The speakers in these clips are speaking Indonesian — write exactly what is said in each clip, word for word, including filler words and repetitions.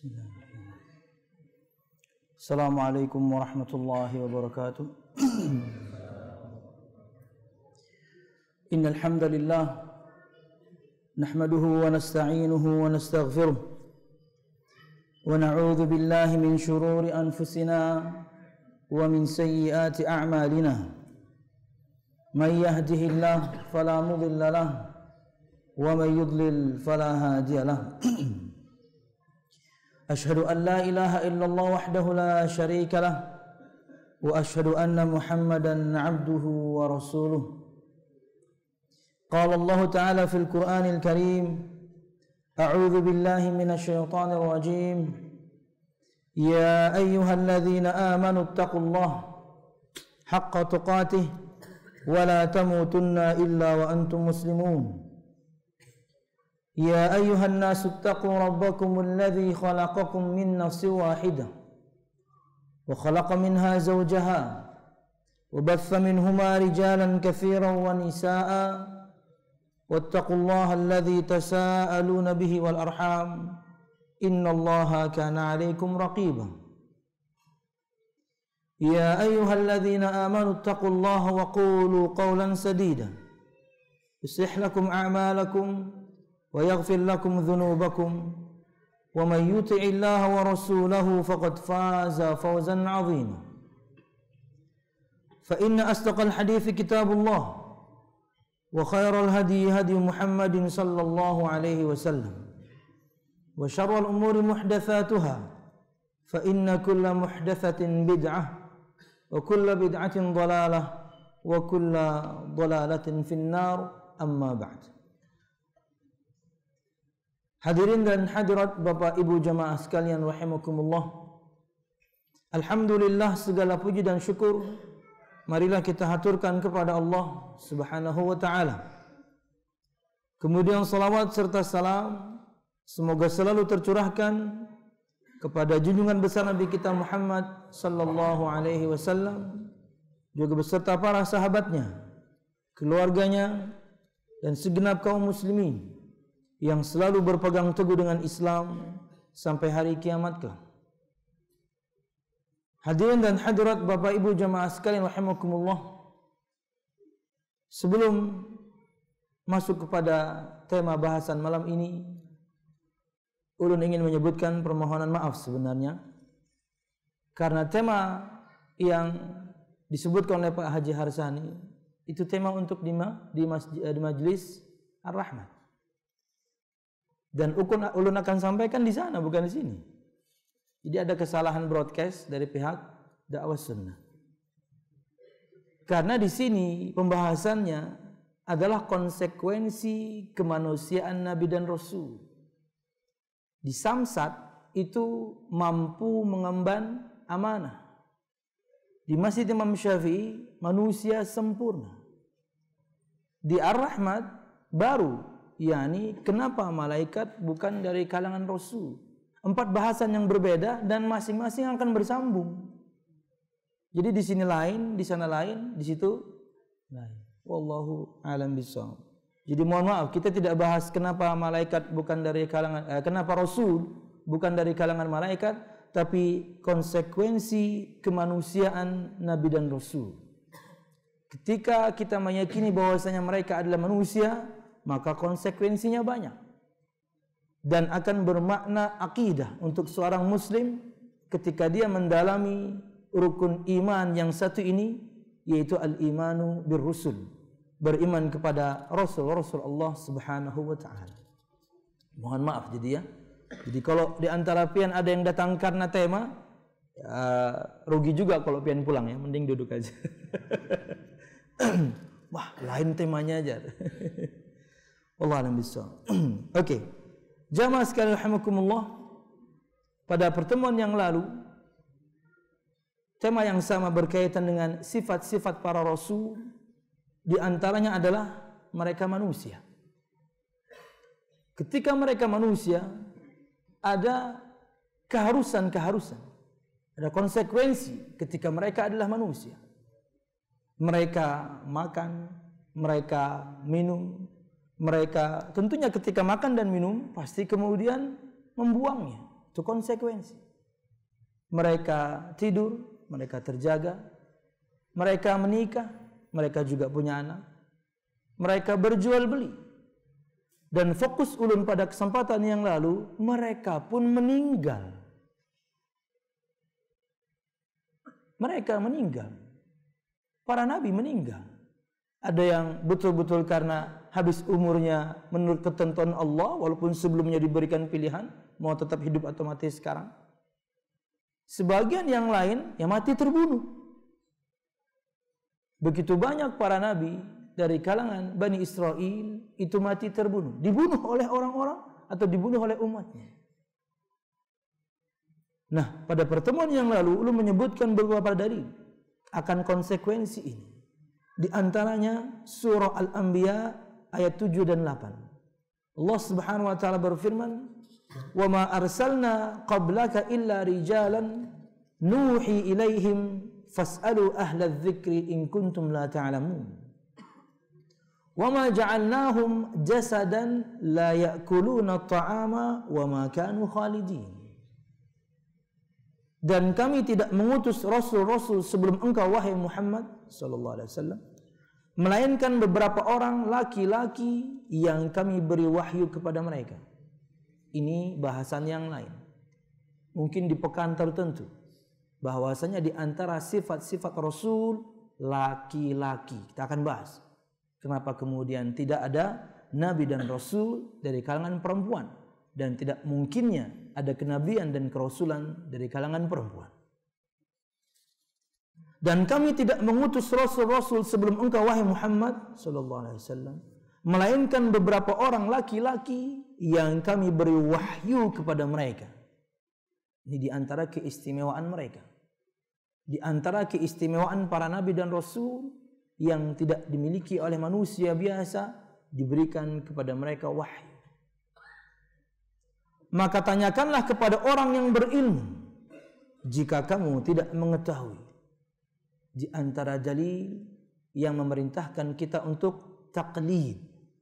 Bismillahirrahmanirrahim. Assalamualaikum warahmatullahi wabarakatuh. Innal hamdalillah nahmaduhu wa nasta'inuhu wa nastaghfiruh wa na'udzu billahi min shururi anfusina wa min sayyiati a'malina. May yahdihillahu fala mudilla lahu wa may yudlil fala hadiya lahu. أشهد أن لا إله إلا الله وحده لا شريك له وأشهد أن محمدا عبده ورسوله. قال الله تعالى في القرآن الكريم: أعوذ بالله من الشيطان الرجيم. يا أيها الذين آمنوا اتقوا الله حق تقاته ولا تموتن إلا وأنتم مسلمون. يا أيها الناس اتقوا ربكم الذي خلقكم من نفس واحدة وخلق منها زوجها وبث منهما رجالا كثيرا ونساء واتقوا الله الذي تساءلون به والأرحام إن الله كان عليكم رقيبا. يا أيها الذين آمنوا اتقوا الله وقولوا قولا سديدا يصلح لكم أعمالكم ويغفر لكم ذنوبكم ومن يطع الله ورسوله فقد فاز فوزا عظيما. فإن أصدق الحديث كتاب الله وخير الهدي هدي محمد صلى الله عليه وسلم وشر الأمور محدثاتها فإن كل محدثة بدعة وكل بدعة ضلالة وكل ضلالة في النار. أما بعد. Hadirin dan hadirat Bapak Ibu jamaah sekalian rahimakumullah. Alhamdulillah, segala puji dan syukur marilah kita haturkan kepada Allah Subhanahu wa taala. Kemudian salawat serta salam semoga selalu tercurahkan kepada junjungan besar Nabi kita Muhammad sallallahu alaihi wasallam, juga beserta para sahabatnya, keluarganya dan segenap kaum muslimin yang selalu berpegang teguh dengan Islam sampai hari kiamat kelak. Hadirin dan hadirat Bapak Ibu jamaah sekalian rahimakumullah. Sebelum masuk kepada tema bahasan malam ini, ulun ingin menyebutkan permohonan maaf sebenarnya, karena tema yang disebutkan oleh Pak Haji Harsani itu tema untuk di, di, masjid, di Majlis Ar-Rahmat. Dan ulun akan sampaikan di sana, bukan di sini. Jadi ada kesalahan broadcast dari pihak dakwah sunnah. Karena di sini pembahasannya adalah konsekuensi kemanusiaan Nabi dan Rasul. Di Samsat itu mampu mengemban amanah. Di Masjid Imam Syafi'i manusia sempurna. Di Ar-Rahmat baru, yakni kenapa malaikat bukan dari kalangan Rasul. Empat bahasan yang berbeda dan masing-masing akan bersambung. Jadi di sini lain, di sana lain, di situ lain. Wallahu a'lam bishawab. Jadi mohon maaf, kita tidak bahas kenapa malaikat bukan dari kalangan eh, kenapa Rasul bukan dari kalangan malaikat, tapi konsekuensi kemanusiaan Nabi dan Rasul. Ketika kita meyakini bahwasanya mereka adalah manusia, maka konsekuensinya banyak dan akan bermakna akidah untuk seorang muslim ketika dia mendalami rukun iman yang satu ini, yaitu al-imanu bir-rusul, beriman kepada rasul-rasul Allah Subhanahu wa taala. Mohon maaf jadi ya. Jadi kalau di antara pian ada yang datang karena tema, ya, rugi juga kalau pian pulang ya, mending duduk aja. Wah, lain temanya aja. Allah alam bisawab. Oke. Jamaah sekalian rahimakumullah, pada pertemuan yang lalu tema yang sama berkaitan dengan sifat-sifat para rasul, di antaranya adalah mereka manusia. Ketika mereka manusia, ada keharusan-keharusan, ada konsekuensi ketika mereka adalah manusia. Mereka makan, mereka minum, mereka tentunya ketika makan dan minum pasti kemudian membuangnya. Itu konsekuensi. Mereka tidur, mereka terjaga, mereka menikah, mereka juga punya anak, mereka berjual beli. Dan fokus ulun pada kesempatan yang lalu, mereka pun meninggal. Mereka meninggal. Para nabi meninggal. Ada yang betul-betul karena habis umurnya menurut ketentuan Allah, walaupun sebelumnya diberikan pilihan, mau tetap hidup atau mati sekarang. Sebagian yang lain, yang mati terbunuh. Begitu banyak para nabi dari kalangan Bani Israel itu mati terbunuh. Dibunuh oleh orang-orang atau dibunuh oleh umatnya. Nah, pada pertemuan yang lalu, ulun menyebutkan beberapa dalil akan konsekuensi ini. Di antaranya surah Al-Anbiya ayat tujuh dan delapan. Allah Subhanahu wa taala berfirman, "Wa ma arsalna qablaka illa rijalan nuhi ilaihim fas'alu ahla dzikri in kuntum la ta'lamun." Wa ma ja'alnahum jasadan la ya'kuluna at-ta'ama wa ma kanu khalidin. Dan kami tidak mengutus rasul-rasul sebelum engkau wahai Muhammad sallallahu alaihi wasallam, melainkan beberapa orang laki-laki yang kami beri wahyu kepada mereka. Ini bahasan yang lain. Mungkin di pekan tertentu bahwasanya di antara sifat-sifat rasul laki-laki. Kita akan bahas kenapa kemudian tidak ada nabi dan rasul dari kalangan perempuan, dan tidak mungkinnya ada kenabian dan kerasulan dari kalangan perempuan. Dan kami tidak mengutus rasul-rasul sebelum engkau wahai Muhammad sallallahu alaihi wasallam, melainkan beberapa orang laki-laki yang kami beri wahyu kepada mereka. Ini di antara keistimewaan mereka. Di antara keistimewaan para nabi dan rasul yang tidak dimiliki oleh manusia biasa, diberikan kepada mereka wahyu. Maka tanyakanlah kepada orang yang berilmu jika kamu tidak mengetahui. Di antara dalil yang memerintahkan kita untuk taqlid.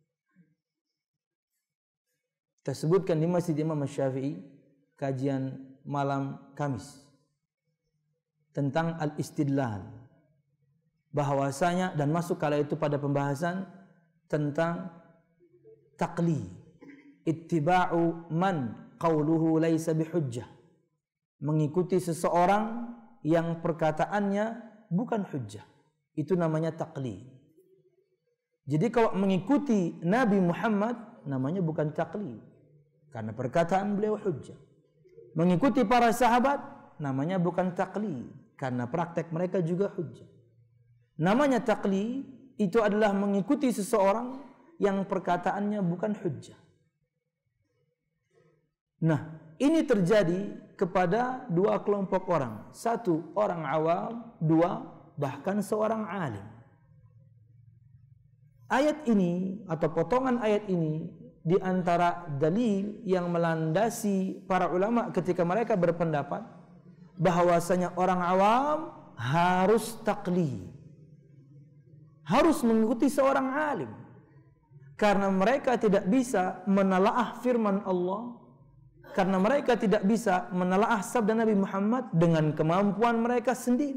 Kita sebutkan di Masjid Imam Syafi'i kajian malam Kamis tentang al-istidlal, bahwasanya dan masuk kala itu pada pembahasan tentang taqlid, ittiba'u man qauluhu laisa bihujjah, mengikuti seseorang yang perkataannya bukan hujjah, itu namanya taqlid. Jadi kalau mengikuti Nabi Muhammad namanya bukan taqlid, karena perkataan beliau hujjah. Mengikuti para sahabat namanya bukan taqlid, karena praktek mereka juga hujjah. Namanya taqlid itu adalah mengikuti seseorang yang perkataannya bukan hujjah. Nah, ini terjadi kepada dua kelompok orang. Satu, orang awam. Dua, bahkan seorang alim. Ayat ini atau potongan ayat ini di antara dalil yang melandasi para ulama ketika mereka berpendapat bahwasanya orang awam harus taqlid, harus mengikuti seorang alim, karena mereka tidak bisa menelaah firman Allah, karena mereka tidak bisa menelaah sabda Nabi Muhammad dengan kemampuan mereka sendiri.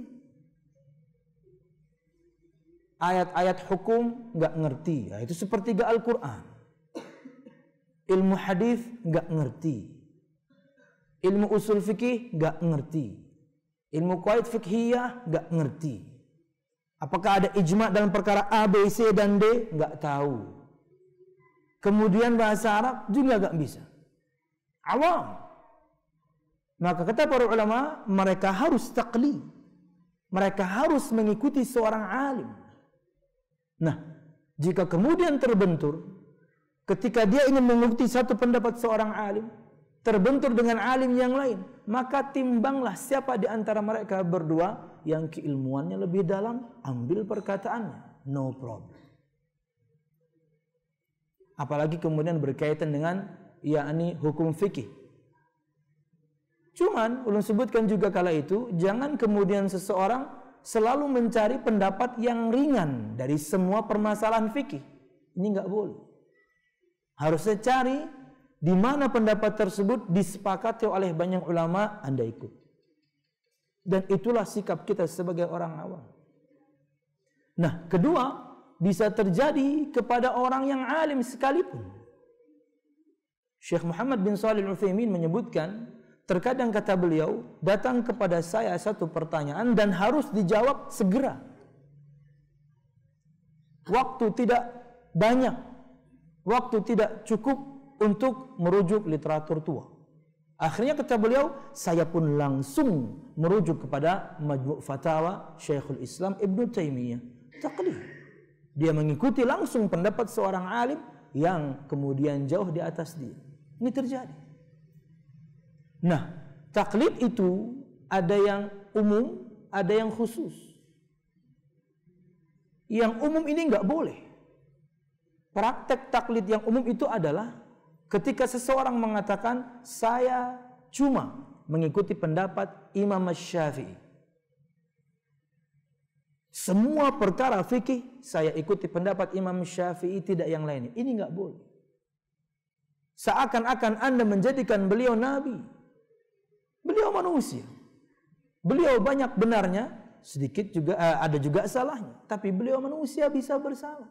Ayat-ayat hukum nggak ngerti, ya, itu sepertiga Al-Quran. Ilmu hadis nggak ngerti, ilmu usul fikih nggak ngerti, ilmu qaid fikhiyah nggak ngerti. Apakah ada ijma dalam perkara A, B, C dan D? Nggak tahu. Kemudian bahasa Arab juga nggak bisa. Awam. Maka kata para ulama, mereka harus taqlid, mereka harus mengikuti seorang alim. Nah, jika kemudian terbentur ketika dia ingin mengikuti satu pendapat seorang alim, terbentur dengan alim yang lain, maka timbanglah siapa di antara mereka berdua yang keilmuannya lebih dalam, ambil perkataannya, no problem. Apalagi kemudian berkaitan dengan yakni hukum fikih. Cuman ulun sebutkan juga kala itu, jangan kemudian seseorang selalu mencari pendapat yang ringan dari semua permasalahan fikih. Ini enggak boleh. Harusnya cari di mana pendapat tersebut disepakati oleh banyak ulama, Anda ikut. Dan itulah sikap kita sebagai orang awam. Nah, kedua, bisa terjadi kepada orang yang alim sekalipun. Syekh Muhammad bin Shalih Al-Utsaimin menyebutkan, terkadang kata beliau, datang kepada saya satu pertanyaan dan harus dijawab segera. Waktu tidak banyak, waktu tidak cukup untuk merujuk literatur tua. Akhirnya kata beliau, saya pun langsung merujuk kepada Majmu' Fatawa Syekhul Islam Ibnu Taimiyah. Taqlid. Dia mengikuti langsung pendapat seorang alim yang kemudian jauh di atas dia. Ini terjadi. Nah, taklid itu ada yang umum, ada yang khusus. Yang umum ini enggak boleh. Praktek taklid yang umum itu adalah ketika seseorang mengatakan, saya cuma mengikuti pendapat Imam Syafi'i. Semua perkara fikih saya ikuti pendapat Imam Syafi'i, tidak yang lainnya. Ini enggak boleh. Seakan-akan Anda menjadikan beliau nabi. Beliau manusia. Beliau banyak benarnya, sedikit juga uh, ada juga salahnya. Tapi beliau manusia, bisa bersalah.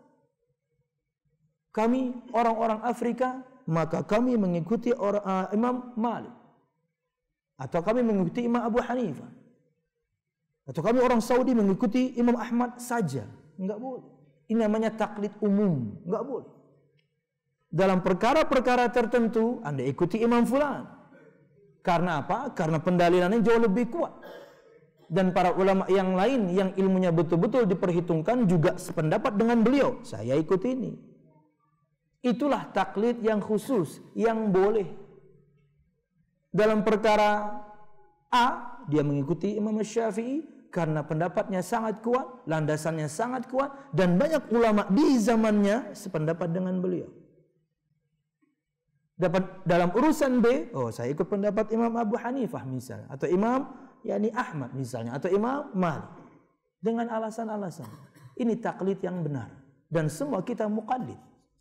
Kami orang-orang Afrika, maka kami mengikuti orang, uh, Imam Malik. Atau kami mengikuti Imam Abu Hanifah. Atau kami orang Saudi mengikuti Imam Ahmad saja. Enggak boleh. Ini namanya taklid umum. Enggak boleh. Dalam perkara-perkara tertentu, Anda ikuti Imam Fulan. Karena apa? Karena pendalilannya jauh lebih kuat. Dan para ulama yang lain yang ilmunya betul-betul diperhitungkan juga sependapat dengan beliau. Saya ikuti ini. Itulah taklid yang khusus, yang boleh. Dalam perkara A, dia mengikuti Imam Syafi'i karena pendapatnya sangat kuat, landasannya sangat kuat, dan banyak ulama di zamannya sependapat dengan beliau. Dapat dalam urusan B, oh saya ikut pendapat Imam Abu Hanifah misalnya, atau Imam yakni Ahmad misalnya, atau Imam Malik, dengan alasan-alasan. Ini taklid yang benar, dan semua kita muqallid.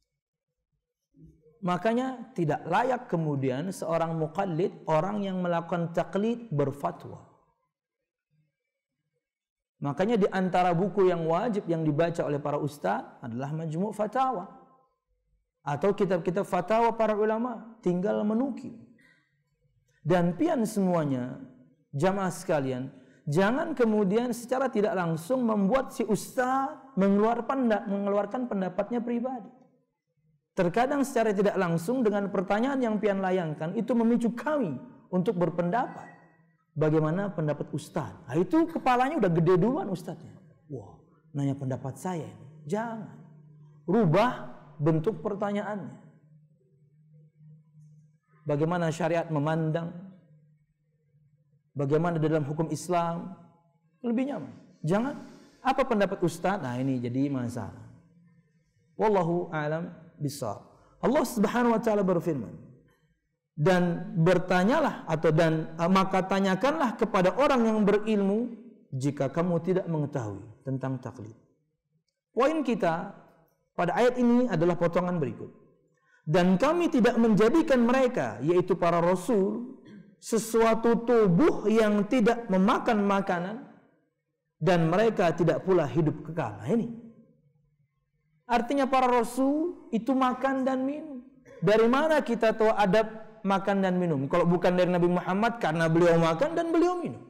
Makanya tidak layak kemudian seorang muqallid, orang yang melakukan taklid, berfatwa. Makanya di antara buku yang wajib yang dibaca oleh para ustaz adalah Majmu' Fatawa. Atau kitab-kitab fatwa para ulama, tinggal menukil. Dan pian semuanya, jamaah sekalian, jangan kemudian secara tidak langsung membuat si ustaz mengeluarkan, mengeluarkan pendapatnya pribadi. Terkadang secara tidak langsung dengan pertanyaan yang pian layangkan, itu memicu kami untuk berpendapat. Bagaimana pendapat ustaz? Nah, itu kepalanya udah gede duluan ustaznya. Wah, nanya pendapat saya ini. Jangan. Rubah bentuk pertanyaannya. Bagaimana syariat memandang? Bagaimana dalam hukum Islam? Lebih nyaman. Jangan, apa pendapat ustaz? Nah, ini jadi masalah. Wallahu a'lam bishawab. Allah Subhanahu wa taala berfirman, dan bertanyalah atau dan maka tanyakanlah kepada orang yang berilmu jika kamu tidak mengetahui tentang taklid. Poin kita pada ayat ini adalah potongan berikut. Dan kami tidak menjadikan mereka, yaitu para rasul, sesuatu tubuh yang tidak memakan makanan, dan mereka tidak pula hidup kekal. Nah, ini artinya para rasul itu makan dan minum. Dari mana kita tahu adab makan dan minum? Kalau bukan dari Nabi Muhammad, karena beliau makan dan beliau minum.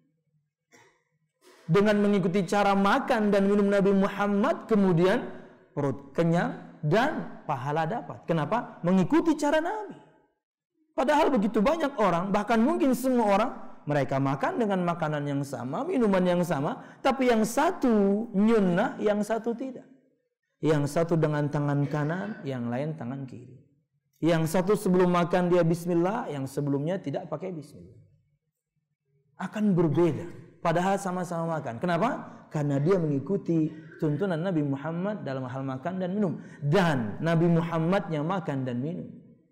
Dengan mengikuti cara makan dan minum Nabi Muhammad, kemudian perut kenyang dan pahala dapat. Kenapa? Mengikuti cara Nabi. Padahal begitu banyak orang, bahkan mungkin semua orang, mereka makan dengan makanan yang sama, minuman yang sama, tapi yang satu nyunnah, yang satu tidak. Yang satu dengan tangan kanan, yang lain tangan kiri. Yang satu sebelum makan dia bismillah, yang sebelumnya tidak pakai bismillah. Akan berbeda, padahal sama-sama makan. Kenapa? Karena dia mengikuti tuntunan Nabi Muhammad dalam hal makan dan minum. Dan Nabi Muhammadnya makan dan minum.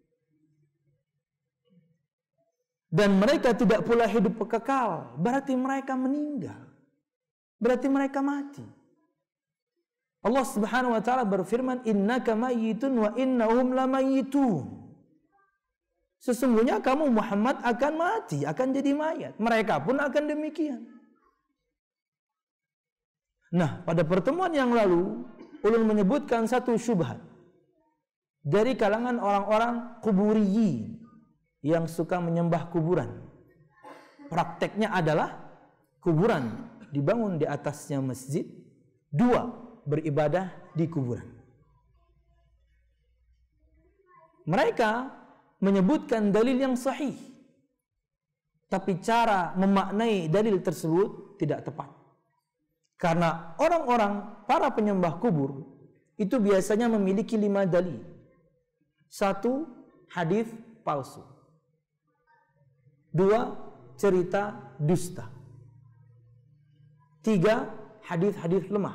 Dan mereka tidak pula hidup kekal. Berarti mereka meninggal. Berarti mereka mati. Allah Subhanahu wa taala berfirman, innaka mayyitun wa innahum lamayyitun. Sesungguhnya kamu Muhammad akan mati, akan jadi mayat. Mereka pun akan demikian. Nah, pada pertemuan yang lalu, ulun menyebutkan satu syubhat dari kalangan orang-orang kuburiyin yang suka menyembah kuburan. Prakteknya adalah kuburan dibangun di atasnya masjid, dua beribadah di kuburan. Mereka menyebutkan dalil yang sahih, tapi cara memaknai dalil tersebut tidak tepat. Karena orang-orang para penyembah kubur itu biasanya memiliki lima dalil. Satu, hadis palsu. Dua, cerita dusta. Tiga, hadis-hadis lemah.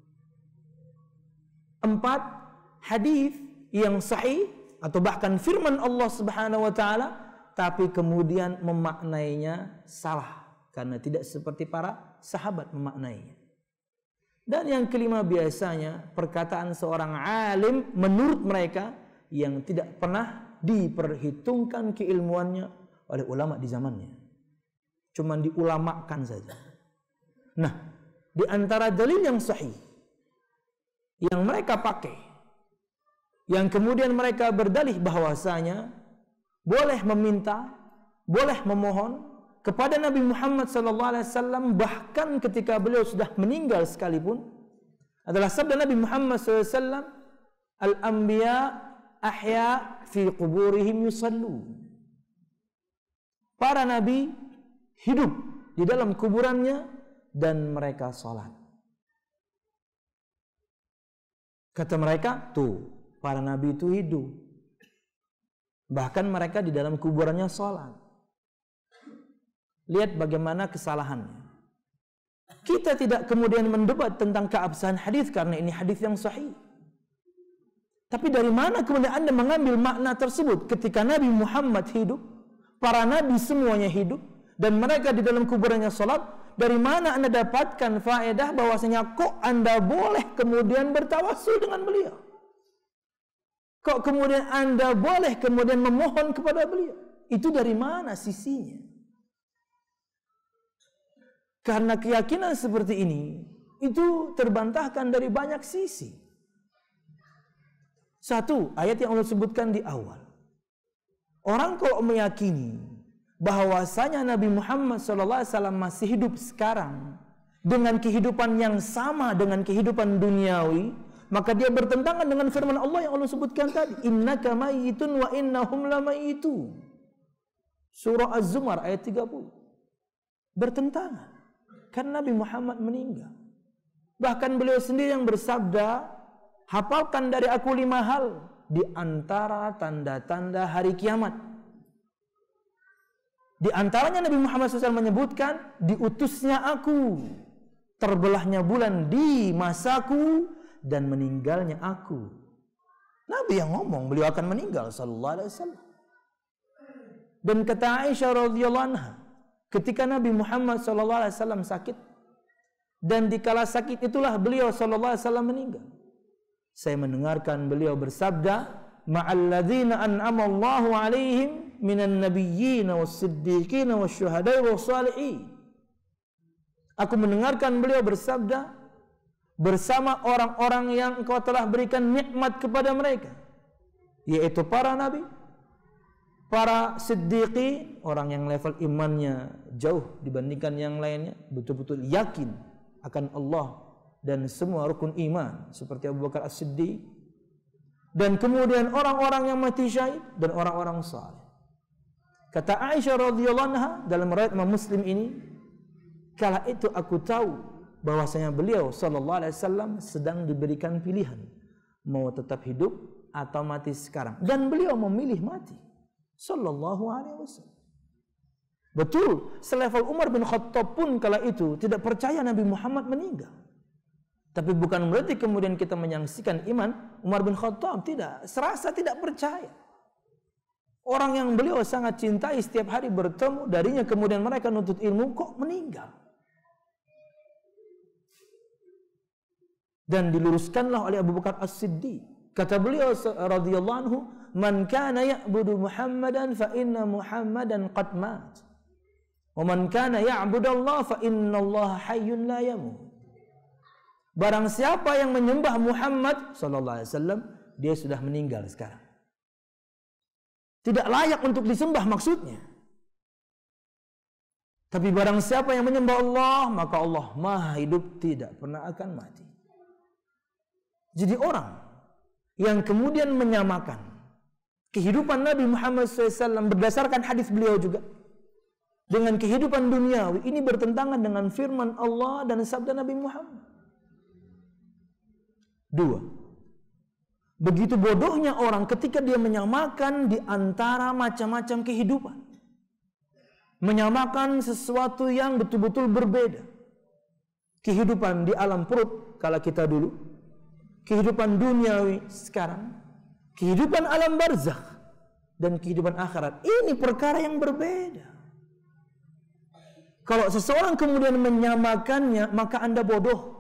Empat, hadis yang sahih atau bahkan firman Allah Subhanahu wa taala tapi kemudian memaknainya salah karena tidak seperti para sahabat memaknainya. Dan yang kelima biasanya perkataan seorang alim menurut mereka yang tidak pernah diperhitungkan keilmuannya oleh ulama di zamannya. Cuman diulamakan saja. Nah, di antara dalil yang sahih yang mereka pakai, yang kemudian mereka berdalih bahwasanya boleh meminta, boleh memohon kepada Nabi Muhammad sallallahu alaihi wasallam bahkan ketika beliau sudah meninggal sekalipun, adalah sabda Nabi Muhammad sallallahu alaihi wasallam, al-anbiya ahya fi quburihim yusallu. Para nabi hidup di dalam kuburannya dan mereka salat. Kata mereka, tuh, para nabi itu hidup. Bahkan mereka di dalam kuburannya sholat. Lihat bagaimana kesalahannya. Kita tidak kemudian mendebat tentang keabsahan hadis karena ini hadis yang sahih. Tapi dari mana kemudian Anda mengambil makna tersebut ketika Nabi Muhammad hidup, para nabi semuanya hidup, dan mereka di dalam kuburannya sholat? Dari mana Anda dapatkan faedah bahwasanya kok Anda boleh kemudian bertawassul dengan beliau? Kok kemudian Anda boleh kemudian memohon kepada beliau? Itu dari mana sisinya? Karena keyakinan seperti ini itu terbantahkan dari banyak sisi. Satu, ayat yang Allah sebutkan di awal. Orang kalau meyakini bahwasanya Nabi Muhammad shallallahu alaihi wasallam masih hidup sekarang dengan kehidupan yang sama dengan kehidupan duniawi, maka dia bertentangan dengan firman Allah yang Allah sebutkan tadi, innaka mayyitun wa innahum lamayitun. Surah Az-Zumar ayat tiga puluh. Bertentangan. Karena Nabi Muhammad meninggal. Bahkan beliau sendiri yang bersabda, hafalkan dari aku lima hal di antara tanda-tanda hari kiamat. Di antaranya Nabi Muhammad shallallahu alaihi wasallam menyebutkan, diutusnya aku, terbelahnya bulan di masaku, dan meninggalnya aku. Nabi yang ngomong, beliau akan meninggal sallallahu alaihi wasallam. Dan kata Aisyah radhiyallahu anha, ketika Nabi Muhammad sallallahu alaihi wasallam sakit, dan dikala sakit itulah beliau sallallahu alaihi wasallam meninggal. Saya mendengarkan beliau bersabda, ma'alladzina an'ama Allahu alaihim minan nabiyyin was-siddiqin wasyuhada'i was-shalihin. Aku mendengarkan beliau bersabda, bersama orang-orang yang Engkau telah berikan nikmat kepada mereka, yaitu para nabi, para siddiqin, orang yang level imannya jauh dibandingkan yang lainnya, betul-betul yakin akan Allah dan semua rukun iman seperti Abu Bakar As-Siddiq, dan kemudian orang-orang yang mati syahid dan orang-orang saleh. Kata Aisyah radhiyallahu anha dalam riwayat Imam Muslim ini, kala itu aku tahu bahwasanya beliau sallallahu alaihi wasallam sedang diberikan pilihan mau tetap hidup atau mati sekarang, dan beliau memilih mati sallallahu alaihi wasallam. Betul, selevel Umar bin Khattab pun kala itu tidak percaya Nabi Muhammad meninggal. Tapi bukan berarti kemudian kita menyaksikan iman Umar bin Khattab, tidak, serasa tidak percaya. Orang yang beliau sangat cintai setiap hari bertemu darinya, kemudian mereka nuntut ilmu, kok meninggal. Dan diluruskanlah oleh Abu Bakar As-Siddiq Kata beliau radhiyallahu anhu, "Man kana ya'budu Muhammadan fa inna Muhammadan qad mat. Wa man kana ya'budu Allah fa inna Allah hayyun la yamut." Barang siapa yang menyembah Muhammad sallallahu alaihi wasallam, dia sudah meninggal sekarang. Tidak layak untuk disembah maksudnya. Tapi barang siapa yang menyembah Allah, maka Allah Maha hidup, tidak pernah akan mati. Jadi orang yang kemudian menyamakan kehidupan Nabi Muhammad shallallahu alaihi wasallam berdasarkan hadis beliau juga dengan kehidupan duniawi, ini bertentangan dengan firman Allah dan sabda Nabi Muhammad. Dua, begitu bodohnya orang ketika dia menyamakan di antara macam-macam kehidupan, menyamakan sesuatu yang betul-betul berbeda. Kehidupan di alam perut kala kita dulu, kehidupan duniawi sekarang, kehidupan alam barzakh, dan kehidupan akhirat. Ini perkara yang berbeda. Kalau seseorang kemudian menyamakannya, maka Anda bodoh.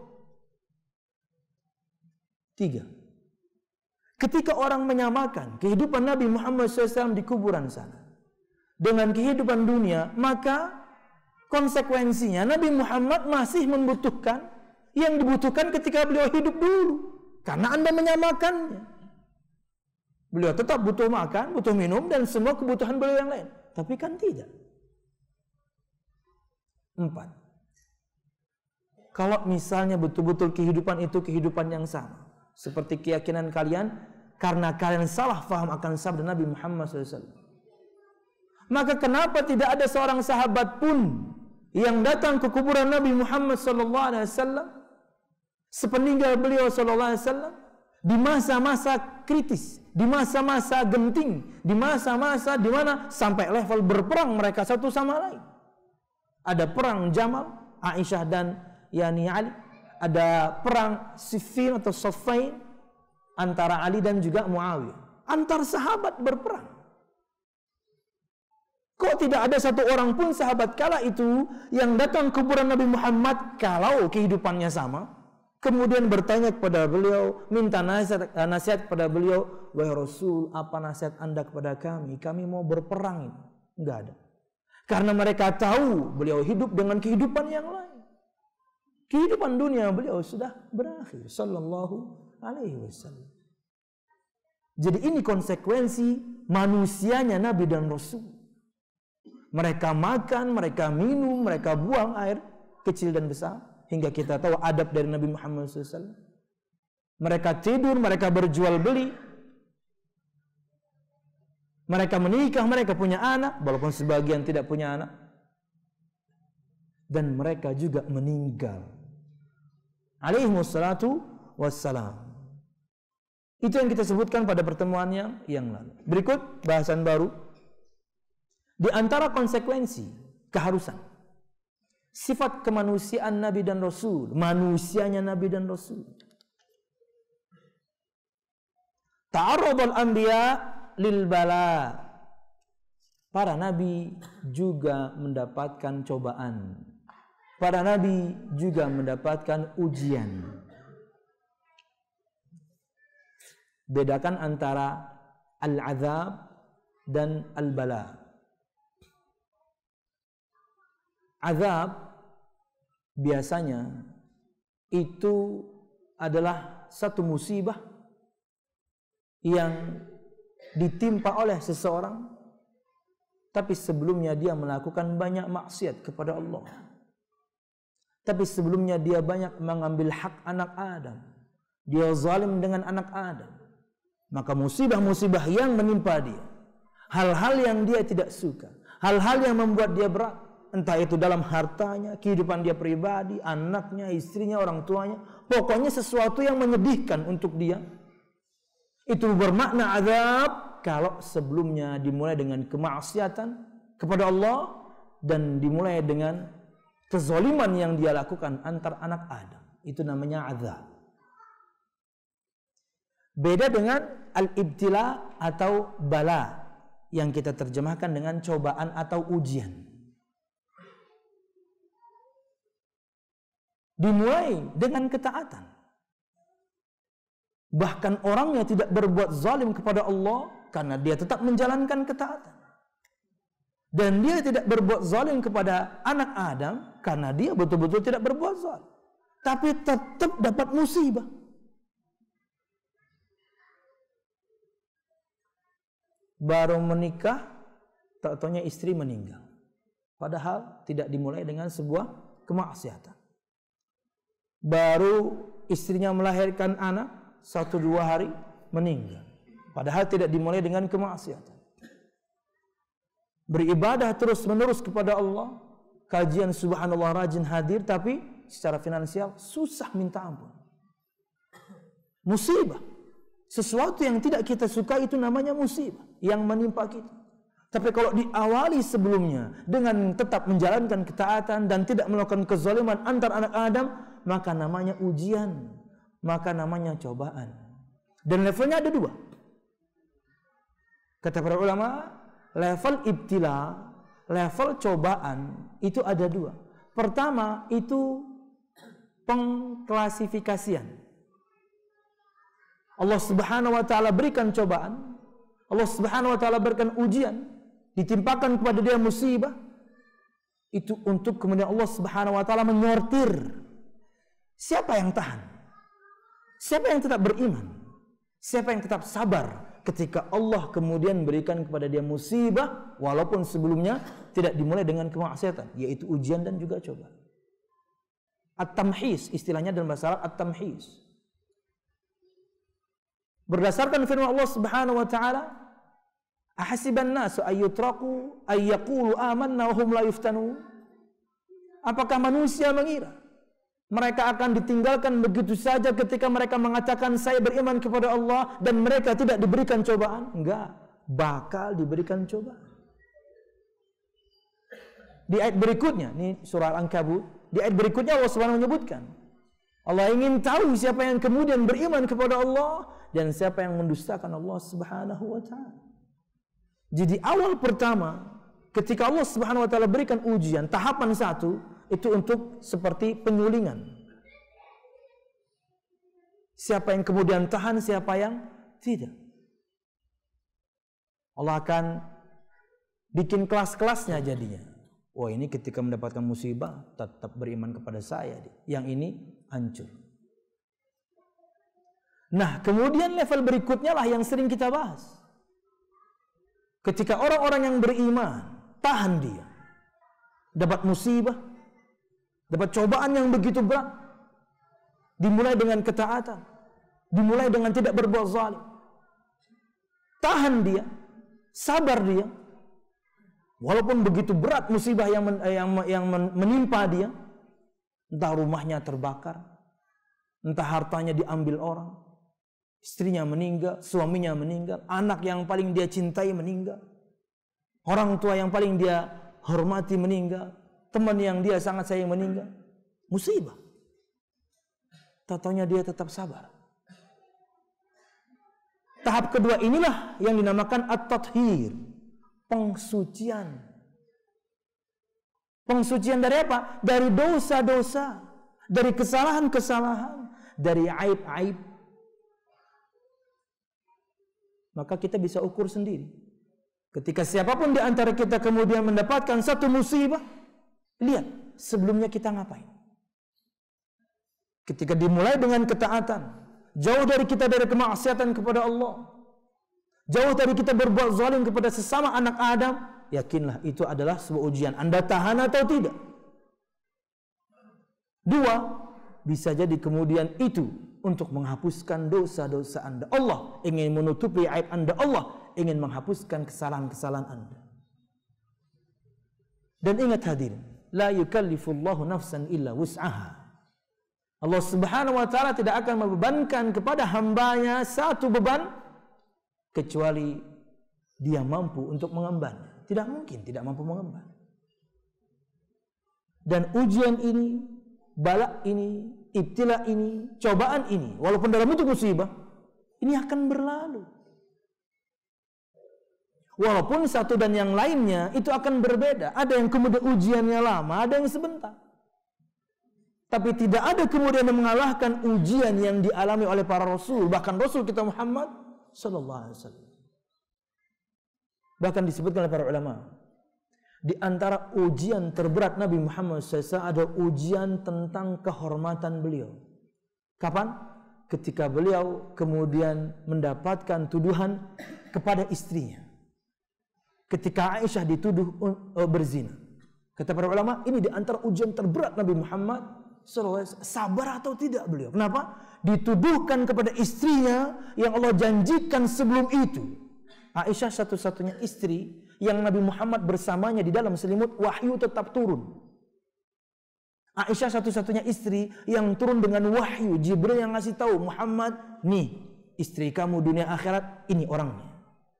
Tiga, ketika orang menyamakan kehidupan Nabi Muhammad shallallahu alaihi wasallam di kuburan sana dengan kehidupan dunia, maka konsekuensinya Nabi Muhammad masih membutuhkan yang dibutuhkan ketika beliau hidup dulu. Karena Anda menyamakannya. Beliau tetap butuh makan, butuh minum, dan semua kebutuhan beliau yang lain. Tapi kan tidak. Empat, kalau misalnya betul-betul kehidupan itu kehidupan yang sama, seperti keyakinan kalian, karena kalian salah faham akan sabda Nabi Muhammad shallallahu alaihi wasallam, maka kenapa tidak ada seorang sahabat pun yang datang ke kuburan Nabi Muhammad sallallahu alaihi wasallam sepeninggal beliau sallallahu alaihi wasallam di masa-masa kritis, di masa-masa genting, di masa-masa di mana sampai level berperang mereka satu sama lain. Ada perang Jamal, Aisyah dan yani Ali, ada perang Siffin atau Saffain antara Ali dan juga Muawiyah. Antar sahabat berperang. Kok tidak ada satu orang pun sahabat kala itu yang datang ke kuburan Nabi Muhammad kalau kehidupannya sama, kemudian bertanya kepada beliau, minta nasihat, nasihat kepada beliau, "Wahai Rasul, apa nasihat Anda kepada kami? Kami mau berperang ini." Enggak ada. Karena mereka tahu beliau hidup dengan kehidupan yang lain. Kehidupan dunia beliau sudah berakhir sallallahu alaihi wasallam. Jadi ini konsekuensi manusianya Nabi dan Rasul. Mereka makan, mereka minum, mereka buang air kecil dan besar. Hingga kita tahu adab dari Nabi Muhammad shallallahu alaihi wasallam. Mereka tidur, mereka berjual beli. Mereka menikah, mereka punya anak, walaupun sebagian tidak punya anak. Dan mereka juga meninggal. Alaihimussalatu wassalam. Itu yang kita sebutkan pada pertemuan yang, yang lalu. Berikut bahasan baru. Di antara konsekuensi, keharusan, sifat kemanusiaan Nabi dan Rasul, manusianya Nabi dan Rasul. Ta'arrudul anbiya lil bala. Para nabi juga mendapatkan cobaan. Para nabi juga mendapatkan ujian. Bedakan antara al-azab dan al-bala. Azab biasanya itu adalah satu musibah yang ditimpa oleh seseorang, tapi sebelumnya dia melakukan banyak maksiat kepada Allah. Tapi sebelumnya dia banyak mengambil hak anak Adam. Dia zalim dengan anak Adam. Maka musibah-musibah yang menimpa dia, hal-hal yang dia tidak suka, hal-hal yang membuat dia berat, entah itu dalam hartanya, kehidupan dia pribadi, anaknya, istrinya, orang tuanya, pokoknya sesuatu yang menyedihkan untuk dia. Itu bermakna azab kalau sebelumnya dimulai dengan kemaksiatan kepada Allah dan dimulai dengan kezaliman yang dia lakukan antar anak Adam. Itu namanya azab. Beda dengan al-ibtila atau bala yang kita terjemahkan dengan cobaan atau ujian. Dimulai dengan ketaatan. Bahkan orangnya tidak berbuat zalim kepada Allah karena dia tetap menjalankan ketaatan. Dan dia tidak berbuat zalim kepada anak Adam karena dia betul-betul tidak berbuat zalim. Tapi tetap dapat musibah. Baru menikah, tak taunya istri meninggal. Padahal tidak dimulai dengan sebuah kemaksiatan. Baru istrinya melahirkan anak, satu dua hari meninggal. Padahal tidak dimulai dengan kemaksiatan. Beribadah terus-menerus kepada Allah, kajian subhanallah rajin hadir, tapi secara finansial susah minta ampun. Musibah. Sesuatu yang tidak kita suka itu namanya musibah yang menimpa kita. Tapi kalau diawali sebelumnya dengan tetap menjalankan ketaatan dan tidak melakukan kezaliman antar anak Adam, maka namanya ujian, maka namanya cobaan. Dan levelnya ada dua. Kata para ulama, level ibtila, level cobaan itu ada dua. Pertama itu pengklasifikasian. Allah Subhanahu wa taala berikan cobaan, Allah Subhanahu wa taala berikan ujian, ditimpakan kepada dia musibah. Itu untuk kemudian Allah Subhanahu wa taala menyortir siapa yang tahan, siapa yang tetap beriman, siapa yang tetap sabar ketika Allah kemudian berikan kepada dia musibah walaupun sebelumnya tidak dimulai dengan kemaksiatan, yaitu ujian dan juga cobaan. At-tamhis istilahnya dalam bahasa Arab, at-tamhis. Berdasarkan firman Allah Subhanahu wa taala, ahasiban nasu ayyutraku ayyaqulu amanna wa hum la yuftanun. Apakah manusia mengira mereka akan ditinggalkan begitu saja ketika mereka mengatakan saya beriman kepada Allah dan mereka tidak diberikan cobaan? Enggak, bakal diberikan cobaan. Di ayat berikutnya, ini surah Al-Ankabut, di ayat berikutnya Allah Subhanahu menyebutkan, Allah ingin tahu siapa yang kemudian beriman kepada Allah dan siapa yang mendustakan Allah Subhanahu wa taala. Jadi awal pertama ketika Allah Subhanahu wa taala berikan ujian, tahapan satu itu untuk seperti penyulingan. Siapa yang kemudian tahan, siapa yang tidak. Allah akan bikin kelas-kelasnya jadinya. Wah, ini ketika mendapatkan musibah tetap beriman kepada saya. Yang ini hancur. Nah, kemudian level berikutnya lah yang sering kita bahas. Ketika orang-orang yang beriman tahan dia, dapat musibah, dapat cobaan yang begitu berat, dimulai dengan ketaatan, dimulai dengan tidak berbuat zalim, tahan dia, sabar dia, walaupun begitu berat musibah yang men, yang, yang menimpa dia, entah rumahnya terbakar, entah hartanya diambil orang, istrinya meninggal, suaminya meninggal, anak yang paling dia cintai meninggal, orang tua yang paling dia hormati meninggal, teman yang dia sangat sayang meninggal, musibah. Taunya dia tetap sabar. Tahap kedua inilah yang dinamakan at-tathhir, pengsucian. Pengsucian dari apa? Dari dosa-dosa, dari kesalahan-kesalahan, dari aib-aib. Maka kita bisa ukur sendiri. Ketika siapapun di antara kita kemudian mendapatkan satu musibah, lihat sebelumnya kita ngapain. Ketika dimulai dengan ketaatan, jauh dari kita dari kemaksiatan kepada Allah, jauh dari kita berbuat zalim kepada sesama anak Adam, yakinlah itu adalah sebuah ujian. Anda tahan atau tidak? Dua, bisa jadi kemudian itu untuk menghapuskan dosa-dosa Anda. Allah ingin menutupi aib Anda. Allah ingin menghapuskan kesalahan-kesalahan Anda. Dan ingat hadirin, la yukallifullahu nafsan illa wus'aha. Allah Subhanahu wa taala tidak akan membebankan kepada hambanya satu beban kecuali dia mampu untuk mengemban. Tidak mungkin tidak mampu mengemban. Dan ujian ini, balak ini, ibtila ini, cobaan ini, walaupun dalam bentuk musibah, ini akan berlalu. Walaupun satu dan yang lainnya itu akan berbeda. Ada yang kemudian ujiannya lama, ada yang sebentar. Tapi tidak ada kemudian yang mengalahkan ujian yang dialami oleh para rasul, bahkan Rasul kita Muhammad sallallahu alaihi wasallam. Bahkan disebutkan oleh para ulama, di antara ujian terberat Nabi Muhammad sallallahu alaihi wasallam ada ujian tentang kehormatan beliau. Kapan? Ketika beliau kemudian mendapatkan tuduhan kepada istrinya. Ketika Aisyah dituduh berzina. Kata para ulama, ini di antara ujian terberat Nabi Muhammad sallallahu alaihi wasallam. Sabar atau tidak beliau? Kenapa? Dituduhkan kepada istrinya yang Allah janjikan sebelum itu. Aisyah satu-satunya istri yang Nabi Muhammad bersamanya di dalam selimut, wahyu tetap turun. Aisyah satu-satunya istri yang turun dengan wahyu. Jibril yang ngasih tahu, Muhammad, nih istri kamu dunia akhirat, ini orangnya.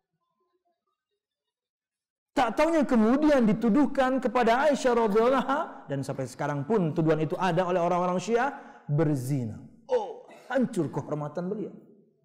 Tak taunya kemudian dituduhkan kepada Aisyah radhiyallahu anha, dan sampai sekarang pun tuduhan itu ada oleh orang-orang Syiah, berzina. Oh, hancur kehormatan beliau.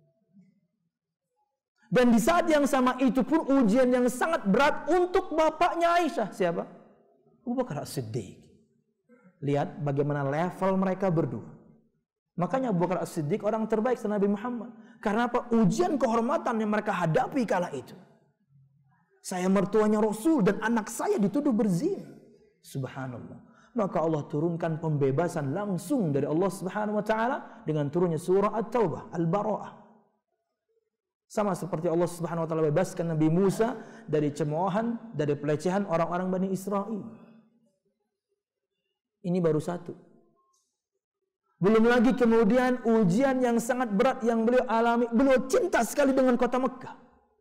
Dan di saat yang sama itu pun ujian yang sangat berat untuk bapaknya Aisyah. Siapa? Abu Bakar As-Siddiq. Lihat bagaimana level mereka berdua. Makanya Abu Bakar As-Siddiq orang terbaik setelah Nabi Muhammad. Karena apa? Ujian kehormatan yang mereka hadapi kala itu. Saya mertuanya Rasul dan anak saya dituduh berzina. Subhanallah. Maka Allah turunkan pembebasan langsung dari Allah Subhanahu wa taala dengan turunnya surah At-Taubah, Al-Bara'ah. Sama seperti Allah Subhanahu wa taala bebaskan Nabi Musa dari cemoohan, dari pelecehan orang-orang Bani Israel. Ini baru satu. Belum lagi kemudian ujian yang sangat berat yang beliau alami. Beliau cinta sekali dengan kota Mekah.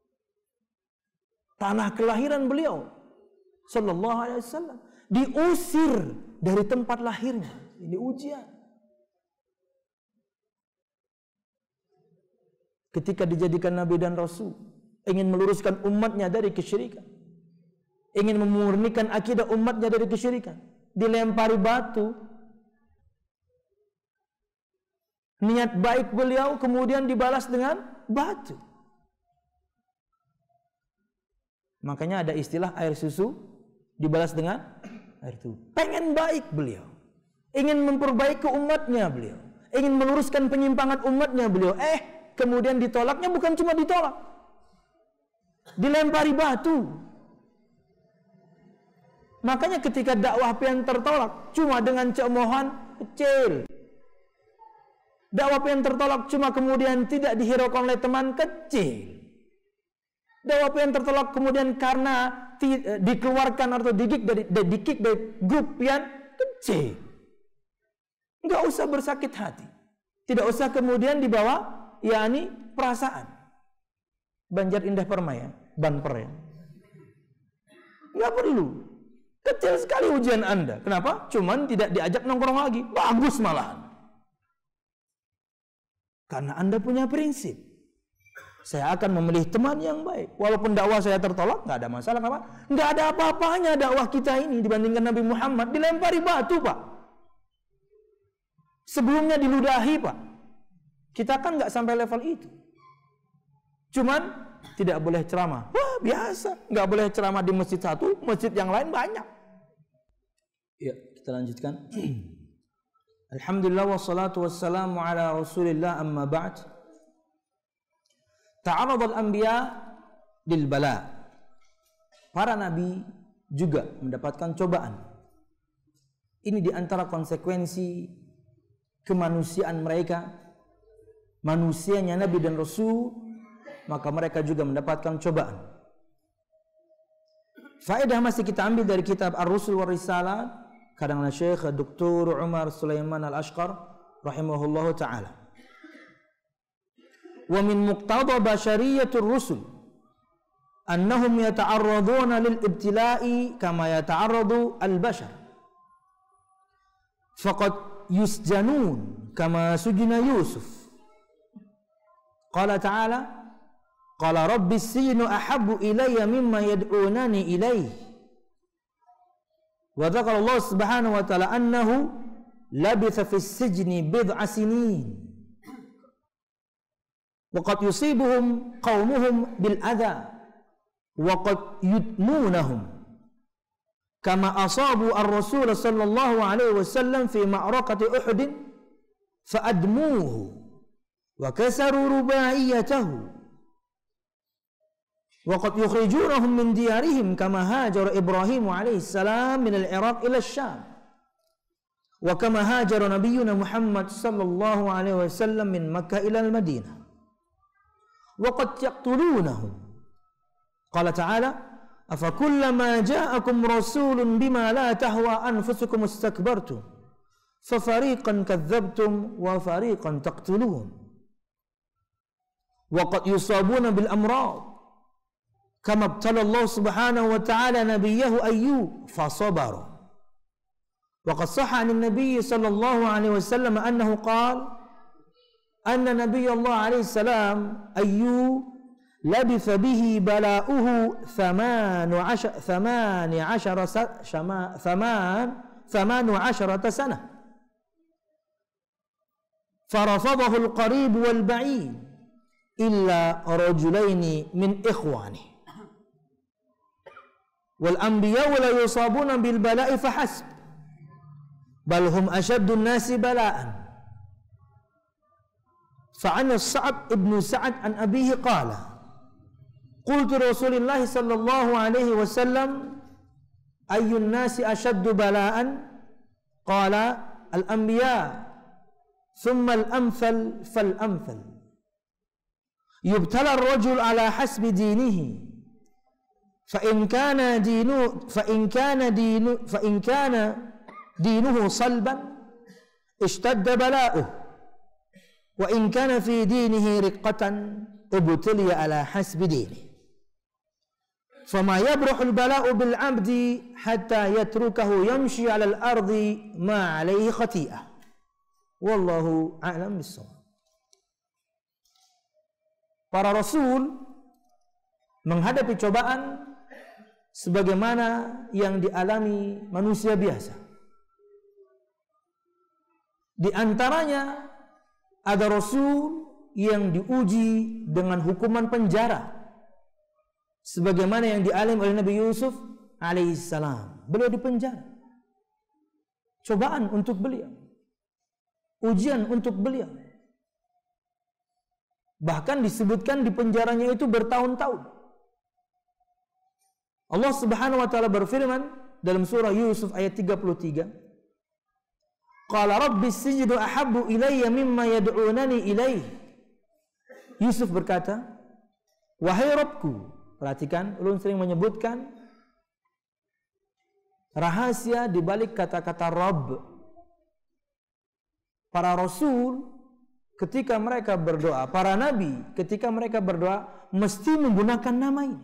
Tanah kelahiran beliau sallallahu alaihi wasallam, diusir dari tempat lahirnya. Ini ujian. Ketika dijadikan nabi dan rasul, ingin meluruskan umatnya dari kesyirikan, ingin memurnikan akidah umatnya dari kesyirikan, dilempari batu. Niat baik beliau kemudian dibalas dengan batu. Makanya ada istilah air susu dibalas dengan air tuba. Pengen baik beliau, ingin memperbaiki umatnya beliau, ingin meluruskan penyimpangan umatnya beliau. Eh, kemudian ditolaknya bukan cuma ditolak, dilempari batu. Makanya ketika dakwah pian tertolak cuma dengan cemoohan kecil, dakwah pian tertolak cuma kemudian tidak dihiraukan oleh teman kecil, dakwah pian tertolak kemudian karena ti, dikeluarkan atau dikik dari dikik dari grup pian kecil. Enggak usah bersakit hati. Tidak usah kemudian dibawa yakni perasaan. Banjar Indah Permai ya, Banper ya. Enggak perlu. Kecil sekali ujian Anda. Kenapa? Cuman tidak diajak nongkrong lagi. Bagus malahan. Karena Anda punya prinsip. Saya akan memilih teman yang baik. Walaupun dakwah saya tertolak, nggak ada masalah. Kenapa? Nggak ada apa-apanya dakwah kita ini dibandingkan Nabi Muhammad. Dilempari batu, Pak. Sebelumnya diludahi, Pak. Kita kan nggak sampai level itu. Cuman tidak boleh ceramah. Wah, biasa. Nggak boleh ceramah di masjid satu, masjid yang lain banyak. Ya, kita lanjutkan. Alhamdulillah wassalatu wassalamu ala Rasulillah amma ba'd. Ta'arrad al-anbiya lil bala. Para nabi juga mendapatkan cobaan. Ini di antara konsekuensi kemanusiaan mereka. Manusianya nabi dan rasul, maka mereka juga mendapatkan cobaan. Faedah masih kita ambil dari kitab Ar-Rusul wa Risalah karangan Syekh Doktor Umar Sulaiman Al-Ashqar rahimahullahu taala. Wa min muqtada basyariyatur rusul annahum yata'arraduna lil ibtila'i kama yata'arradu al-bashar. Faqad yusjanun kama sujina Yusuf. Qala ta'ala qala rabbi as-sijnu ahabbu ilayya mimma yad'unani ilayhi. Wa dzakara Allah subhanahu wa ta'ala annahu labitha fis sijni bid'a sinin. وقد يصيبهم قومهم بالأذى وقد يدمونهم kama asabu ar-rasul sallallahu alaihi wasallam fi ma'rakati Uhud fa'admuhu wa kasaru rubaiyatahu wa qad yukhrijunahum min diyarihim kama hajara Ibrahim alaihi salam min al-Iraq ila asy-Syam wa kama hajara nabiyyuna Muhammad sallallahu alaihi wasallam min Makkah ila al-Madinah wa qad yaqtulunahum. Qala ta'ala afakullama ja'akum rasulun bima la tahwa anfusukum istakbartum fafariqan kadzdzabtum wa fariqan taqtulun wa qad yusabuna bil amrad kama ibtala Allah subhanahu wa ta'ala nabiyahu Ayyub fasabara wa qad sahha 'an an-nabiy sallallahu alaihi wasallam annahu qala anna nabiy Allah alaihi salam Ayyub labitha bihi bala'uhu thamanu ashar thamani ashara sama thaman thamanu asharata sana farafadahu al-qarib wal-ba'id illa rajulaini min ikhwani wal anbiya la yusabuna bil bala'i fahasb bal hum ashaddu an-nasi bala'an. Fa'an Sa'ad ibn Sa'ad an abihi qala qultu Rasulillah sallallahu alaihi wasallam ayyun nasi ashaddu bala'an qala al-anbiya thumma al-amthal fal-amthal yubtala ar-rajul ala hasbi dinihi fa in kana dinu fa in kana dinu fa in kana dinuhu salban ishtadda bala'uhu wa in kana fi dinihi riqqatan ubtuliya ala hasbi dinihi فما يبرح البلاء بالعبد حتى يتركه يمشي على الأرض ما عليه خطيئة والله أعلم بالصواب. Para rasul menghadapi cobaan sebagaimana yang dialami manusia biasa. Di antaranya ada rasul yang diuji dengan hukuman penjara sebagaimana yang dialami oleh Nabi Yusuf alaihissalam. Beliau dipenjara. Cobaan untuk beliau, ujian untuk beliau. Bahkan disebutkan di penjaranya itu bertahun-tahun. Allah Subhanahu wa taala berfirman dalam surah Yusuf ayat tiga puluh tiga, qala rabbi sijnu ahabbu ilayya mimma yad'unani ilayh. Yusuf berkata, wahai Rabbku. Perhatikan, ulun sering menyebutkan rahasia di balik kata-kata Rabb. Para rasul ketika mereka berdoa, para nabi ketika mereka berdoa mesti menggunakan nama ini.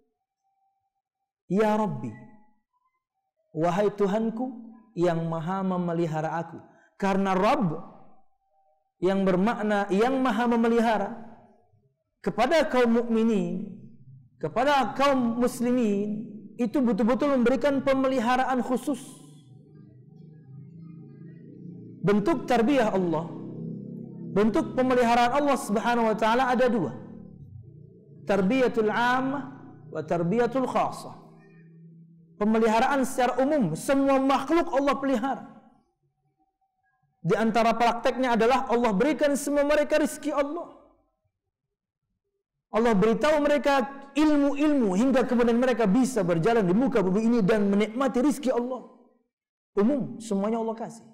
Ya Rabbi, wahai Tuhanku yang maha memelihara aku. Karena Rabb yang bermakna yang maha memelihara, kepada kaum mukminin, kepada kaum muslimin itu betul-betul memberikan pemeliharaan khusus. Bentuk tarbiyah Allah, bentuk pemeliharaan Allah Subhanahu wa taala ada dua. Tarbiyatul 'ammah wa tarbiyatul khassah. Pemeliharaan secara umum, semua makhluk Allah pelihara. Di antara prakteknya adalah Allah berikan semua mereka rezeki Allah. Allah beritahu mereka ilmu-ilmu hingga kemudian mereka bisa berjalan di muka bumi ini dan menikmati rizki Allah. Umum, semuanya Allah kasih.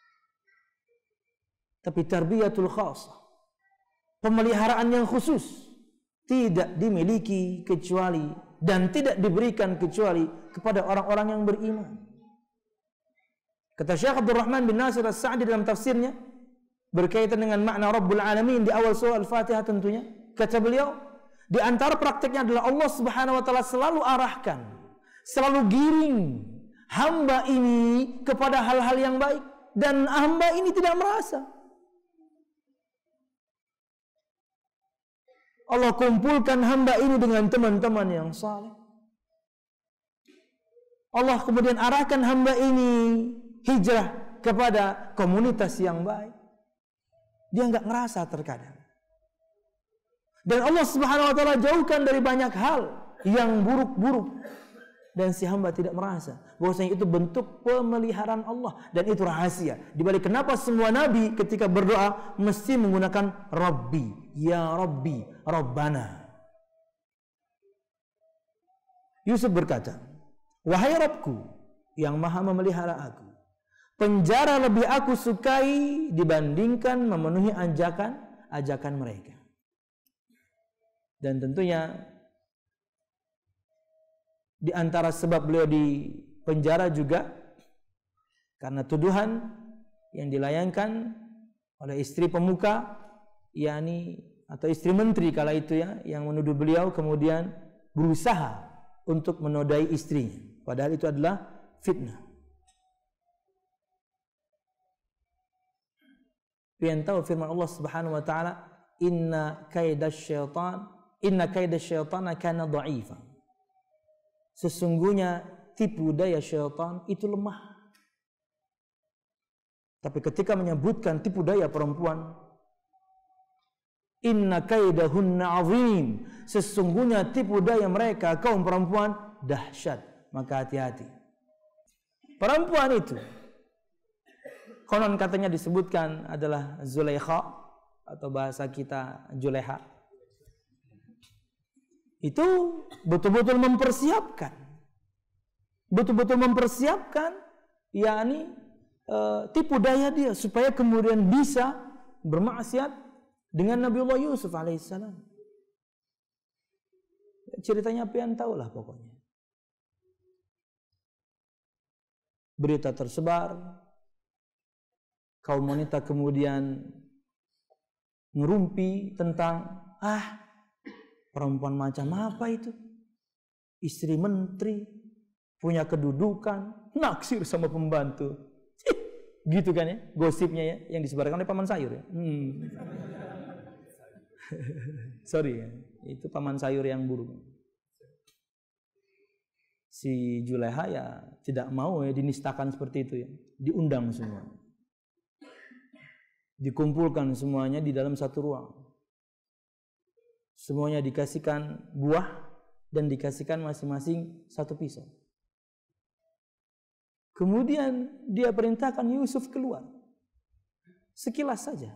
Tapi tarbiyatul khasah, pemeliharaan yang khusus, tidak dimiliki kecuali dan tidak diberikan kecuali kepada orang-orang yang beriman. Kata Syekh Abdul Rahman bin Nasir As-Sa'di dalam tafsirnya berkaitan dengan makna Rabbul Alamin di awal surah Al-Fatihah tentunya, kata beliau, di antara prakteknya adalah Allah Subhanahu wa taala selalu arahkan, selalu giring hamba ini kepada hal-hal yang baik dan hamba ini tidak merasa. Allah kumpulkan hamba ini dengan teman-teman yang saleh. Allah kemudian arahkan hamba ini hijrah kepada komunitas yang baik. Dia enggak ngerasa terkadang. Dan Allah Subhanahu wa taala jauhkan dari banyak hal yang buruk-buruk. dan si hamba tidak merasa bahwasanya itu bentuk pemeliharaan Allah, dan itu rahasia di balik kenapa semua nabi ketika berdoa mesti menggunakan Rabbi, ya Rabbi, Rabbana. Yusuf berkata, wahai Rabbku yang maha memelihara aku, penjara lebih aku sukai dibandingkan memenuhi ajakan ajakan mereka. Dan tentunya di antara sebab beliau di penjara juga karena tuduhan yang dilayangkan oleh istri pemuka, yakni atau istri menteri kala itu ya, yang menuduh beliau kemudian berusaha untuk menodai istrinya, padahal itu adalah fitnah. Pian tahu firman Allah Subhanahu wa taala, inna kaidasyaitan inna kaidasyaitan kana dha'ifa. Sesungguhnya tipu daya syaitan itu lemah. Tapi ketika menyebutkan tipu daya perempuan, inna kaidahunna 'azim, sesungguhnya tipu daya mereka kaum perempuan dahsyat, maka hati-hati. Perempuan itu konon katanya disebutkan adalah Zulaikha atau bahasa kita Juleha. Itu betul-betul mempersiapkan, betul-betul mempersiapkan, yakni e, tipu daya dia supaya kemudian bisa bermaksiat dengan Nabiullah Yusuf alaihissalam. Ceritanya pian tahulah pokoknya. Berita tersebar, kaum wanita kemudian ngerumpi tentang ah perempuan macam apa itu, istri menteri, punya kedudukan, naksir sama pembantu, gitu kan ya gosipnya ya, yang disebarkan oleh paman sayur ya. Hmm. Sorry ya, itu paman sayur yang buruk. Si Juleha ya tidak mau ya dinistakan seperti itu ya, diundang semua, dikumpulkan semuanya di dalam satu ruang. Semuanya dikasihkan buah dan dikasihkan masing-masing satu pisau. Kemudian dia perintahkan Yusuf keluar. Sekilas saja.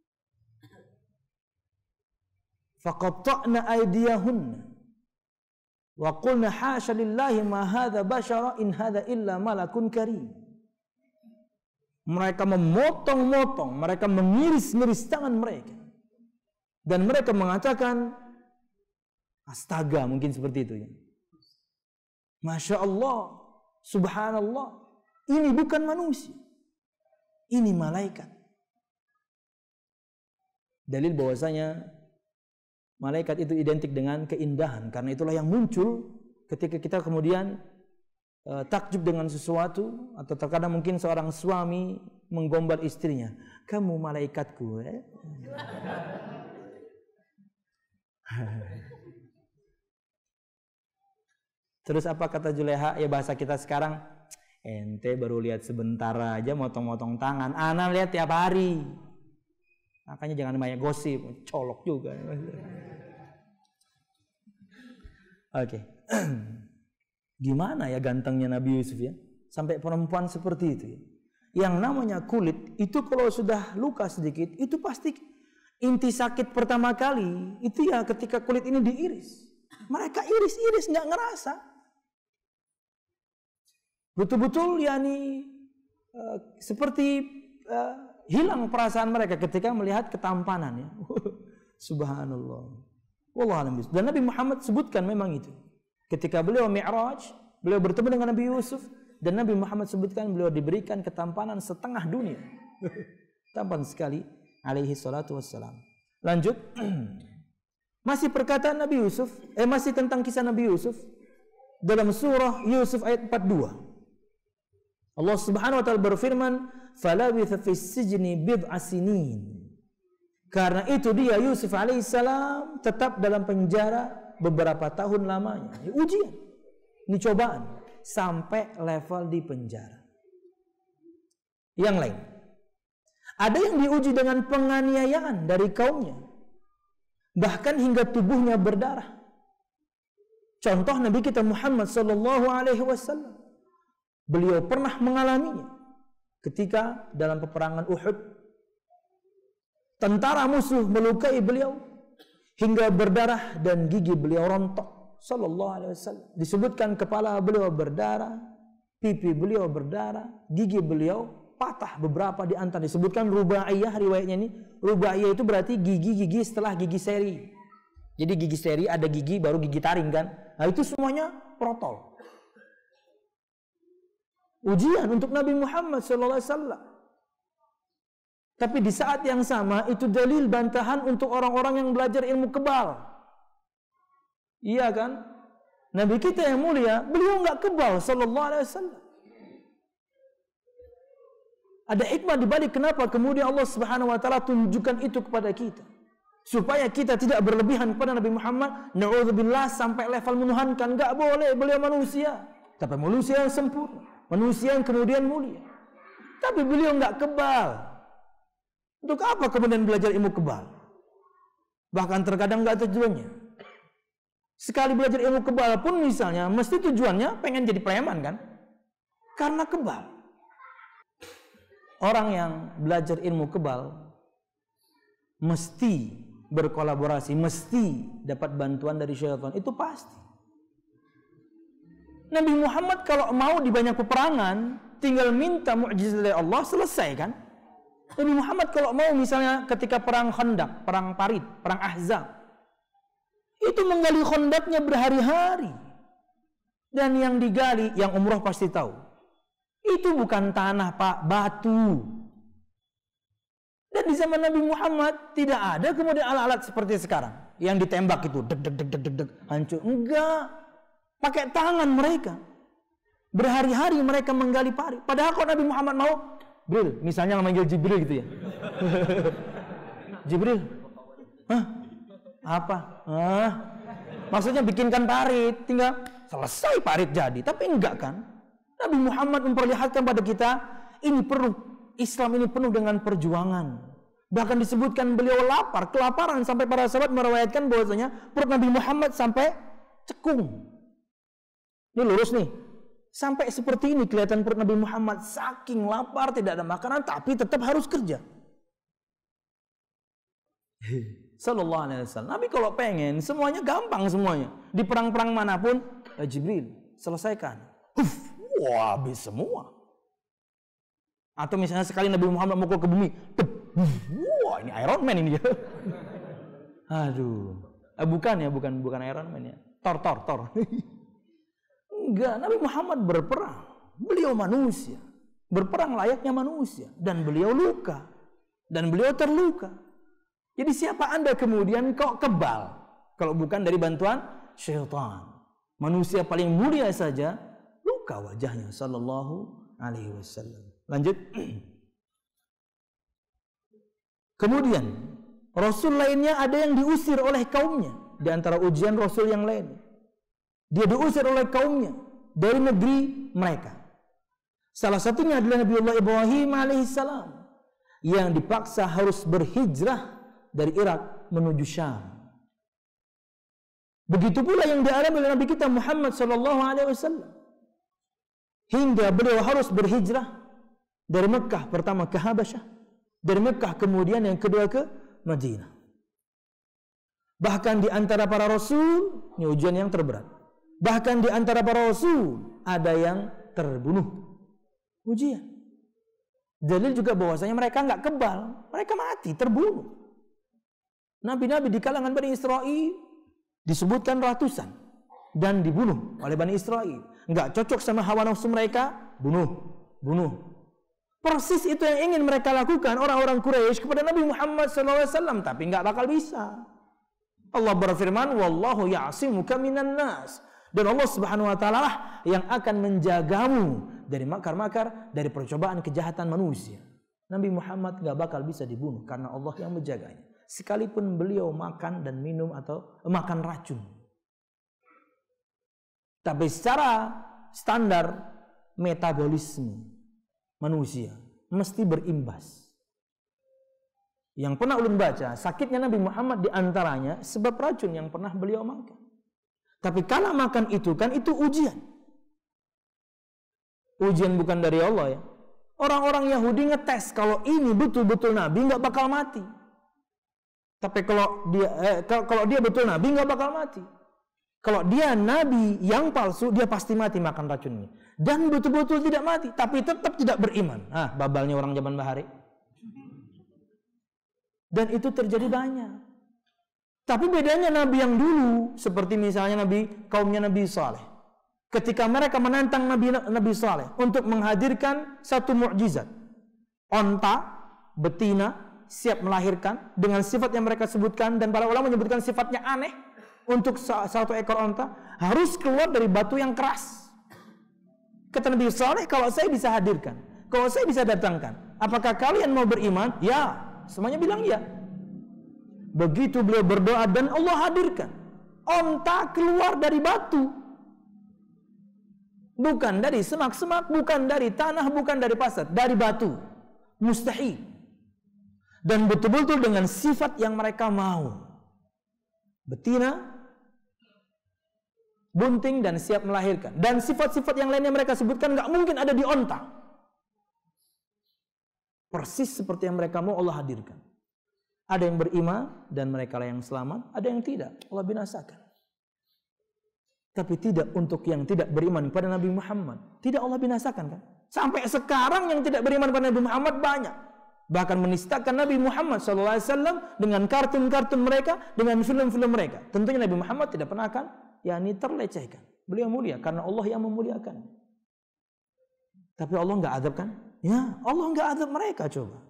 Faqatta'na aydiyahunna wa qulna hasya lillahi ma hadza bashara in hadza illa malakun karim. Mereka memotong-motong, mereka mengiris-ngiris tangan mereka. Dan mereka mengatakan astaga, mungkin seperti itu ya. Masya Allah, subhanallah, ini bukan manusia, ini malaikat. Dalil bahwasanya malaikat itu identik dengan keindahan. Karena itulah yang muncul ketika kita kemudian uh, takjub dengan sesuatu, atau terkadang mungkin seorang suami menggombal istrinya, kamu malaikatku eh? Terus apa kata Juleha? Ya bahasa kita sekarang, ente baru lihat sebentar aja motong-motong tangan, ana lihat tiap hari. Makanya jangan banyak gosip, colok juga. Oke. Okay. Gimana ya gantengnya Nabi Yusuf ya, sampai perempuan seperti itu ya. Yang namanya kulit itu kalau sudah luka sedikit, itu pasti inti sakit pertama kali itu ya ketika kulit ini diiris. Mereka iris-iris nggak ngerasa. Betul-betul yakni uh, seperti uh, hilang perasaan mereka ketika melihat ketampanan ya. Subhanallah. Wallahu a'lam bishawab. Dan Nabi Muhammad sebutkan memang itu. Ketika beliau Mi'raj, beliau bertemu dengan Nabi Yusuf, dan Nabi Muhammad sebutkan beliau diberikan ketampanan setengah dunia. Tampan sekali alaihi salatu wassalam. Lanjut. Masih perkataan Nabi Yusuf, eh masih tentang kisah Nabi Yusuf dalam surah Yusuf ayat empat puluh dua. Allah Subhanahu wa taala berfirman, "Falabitha fis sijni bid'a sinin." Karena itu dia Yusuf alaihissalam tetap dalam penjara beberapa tahun lamanya. Ini ujian, ini cobaan sampai level di penjara. Yang lain, ada yang diuji dengan penganiayaan dari kaumnya, bahkan hingga tubuhnya berdarah. Contoh Nabi kita Muhammad sallallahu alaihi wasallam. Beliau pernah mengalaminya ketika dalam peperangan Uhud. Tentara musuh melukai beliau hingga berdarah dan gigi beliau rontok sallallahu alaihi wasallam. Disebutkan kepala beliau berdarah, pipi beliau berdarah, gigi beliau patah beberapa di antara. Disebutkan rubaiyah riwayatnya ini. Rubaiyah itu berarti gigi-gigi setelah gigi seri. Jadi gigi seri ada gigi baru gigi taring kan. Nah itu semuanya protol. Ujian untuk Nabi Muhammad sallallahu alaihi wasallam. Tapi di saat yang sama itu dalil bantahan untuk orang-orang yang belajar ilmu kebal. Iya kan? Nabi kita yang mulia, beliau enggak kebal sallallahu alaihi wasallam. Ada hikmah di balik kenapa kemudian Allah Subhanahu wa taala tunjukkan itu kepada kita. Supaya kita tidak berlebihan pada Nabi Muhammad, na'udzubillah sampai level menuhankan. Enggak boleh, beliau manusia. Tapi manusia yang sempurna, manusia yang kemudian mulia. Tapi beliau enggak kebal. Untuk apa kemudian belajar ilmu kebal? Bahkan terkadang enggak tujuannya. Sekali belajar ilmu kebal pun misalnya, mesti tujuannya pengen jadi preman kan? Karena kebal. Orang yang belajar ilmu kebal mesti berkolaborasi, mesti dapat bantuan dari syaitan. Itu pasti. Nabi Muhammad kalau mau di banyak peperangan, tinggal minta mukjizat dari Allah, selesai kan? Nabi Muhammad kalau mau misalnya ketika perang Khandaq, perang Parit, perang Ahzab, itu menggali khandaknya berhari-hari. Dan yang digali, yang umroh pasti tahu, itu bukan tanah pak, batu. Dan di zaman Nabi Muhammad tidak ada kemudian alat-alat seperti sekarang yang ditembak itu deg deg deg deg deg deg hancur. Enggak, pakai tangan mereka. Berhari-hari mereka menggali parit. Padahal kalau Nabi Muhammad mau, Jibril, misalnya memanggil Jibril gitu ya. Jibril, hah? Apa? Ah, maksudnya bikinkan parit, tinggal selesai parit jadi. Tapi enggak kan? Nabi Muhammad memperlihatkan pada kita ini perlu, Islam ini penuh dengan perjuangan. Bahkan disebutkan beliau lapar, kelaparan sampai para sahabat meriwayatkan bahwasanya perut Nabi Muhammad sampai cekung. Ini lurus nih. Sampai seperti ini kelihatan perut Nabi Muhammad, saking lapar, tidak ada makanan tapi tetap harus kerja. Sallallahu alaihi wasallam. Nabi kalau pengen semuanya gampang semuanya. Di perang-perang manapun, eh, Jibril selesaikan. Huf, wah, habis semua. Atau misalnya sekali Nabi Muhammad mukul ke bumi, tep, wah ini Iron Man ini ya. Aduh, eh, bukan ya, bukan bukan Iron Man ya. Thor, Thor, Thor. Enggak, Nabi Muhammad berperang. Beliau manusia, berperang layaknya manusia, dan beliau luka, dan beliau terluka. Jadi siapa anda kemudian kok kebal kalau bukan dari bantuan syaitan? Manusia paling mulia saja luka wajahnya sallallahu alaihi wasallam. Lanjut. Kemudian Rasul lainnya ada yang diusir oleh kaumnya. Di antara ujian Rasul yang lain, dia diusir oleh kaumnya dari negeri mereka. Salah satunya adalah Nabiullah Ibrahim alaihissalam yang dipaksa harus berhijrah dari Irak menuju Syam. Begitu pula yang dialami oleh Nabi kita Muhammad sallallahu alaihi wasallam, hingga beliau harus berhijrah dari Mekah pertama ke Habasyah, dari Mekah kemudian yang kedua ke Madinah. Bahkan di antara para rasul, ini ujian yang terberat. Bahkan di antara para rasul ada yang terbunuh. Ujian. Dalil juga bahwasanya mereka enggak kebal, mereka mati, terbunuh. Nabi-nabi di kalangan Bani Israel disebutkan ratusan dan dibunuh oleh Bani Israel. Enggak cocok sama hawa nafsu mereka, bunuh, bunuh. Persis itu yang ingin mereka lakukan orang-orang Quraisy kepada Nabi Muhammad sallallahu alaihi wasallam, tapi enggak bakal bisa. Allah berfirman, wallahu ya'simuka minan nas. Dan Allah Subhanahu wa taala lah yang akan menjagamu dari makar-makar, dari percobaan kejahatan manusia. Nabi Muhammad enggak bakal bisa dibunuh karena Allah yang menjaganya. Sekalipun beliau makan dan minum atau eh, makan racun. Tapi secara standar metabolisme manusia mesti berimbas. Yang pernah ulun baca, sakitnya Nabi Muhammad diantaranya sebab racun yang pernah beliau makan. Tapi kalau makan itu kan itu ujian. Ujian bukan dari Allah ya. Orang-orang Yahudi ngetes kalau ini betul-betul Nabi nggak bakal mati. Tapi kalau dia eh, kalau dia betul Nabi nggak bakal mati. Kalau dia Nabi yang palsu, dia pasti mati makan racun ini. Dan betul-betul tidak mati, tapi tetap tidak beriman. Ah, babalnya orang zaman bahari. Dan itu terjadi banyak. Tapi bedanya Nabi yang dulu, seperti misalnya Nabi kaumnya Nabi Saleh. Ketika mereka menantang Nabi Nabi Saleh untuk menghadirkan satu mukjizat, onta betina siap melahirkan dengan sifat yang mereka sebutkan, dan para ulama menyebutkan sifatnya aneh. Untuk satu ekor onta harus keluar dari batu yang keras. Kata Nabi Saleh, kalau saya bisa hadirkan, kalau saya bisa datangkan, apakah kalian mau beriman? Ya, semuanya bilang ya. Begitu beliau berdoa dan Allah hadirkan, onta keluar dari batu, bukan dari semak-semak, bukan dari tanah, bukan dari pasir, dari batu. Mustahil. Dan betul-betul dengan sifat yang mereka mau. Betina, bunting, dan siap melahirkan. Dan sifat-sifat yang lainnya mereka sebutkan nggak mungkin ada di onta. Persis seperti yang mereka mau Allah hadirkan. Ada yang beriman dan mereka lah yang selamat, ada yang tidak, Allah binasakan. Tapi tidak untuk yang tidak beriman pada Nabi Muhammad, tidak Allah binasakan kan? Sampai sekarang yang tidak beriman pada Nabi Muhammad banyak. Bahkan menistakan Nabi Muhammad shallallahu alaihi wasallam dengan kartun-kartun mereka, dengan film-film mereka. Tentunya Nabi Muhammad tidak pernah akan yakni terlecehkan. Beliau mulia karena Allah yang memuliakan. Tapi Allah enggak azab kan? Ya, Allah enggak azab mereka, coba.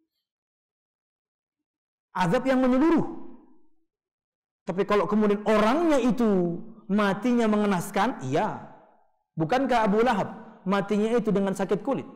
Azab yang menyeluruh. Tapi kalau kemudian orangnya itu matinya mengenaskan, iya. Bukankah Abu Lahab matinya itu dengan sakit kulit?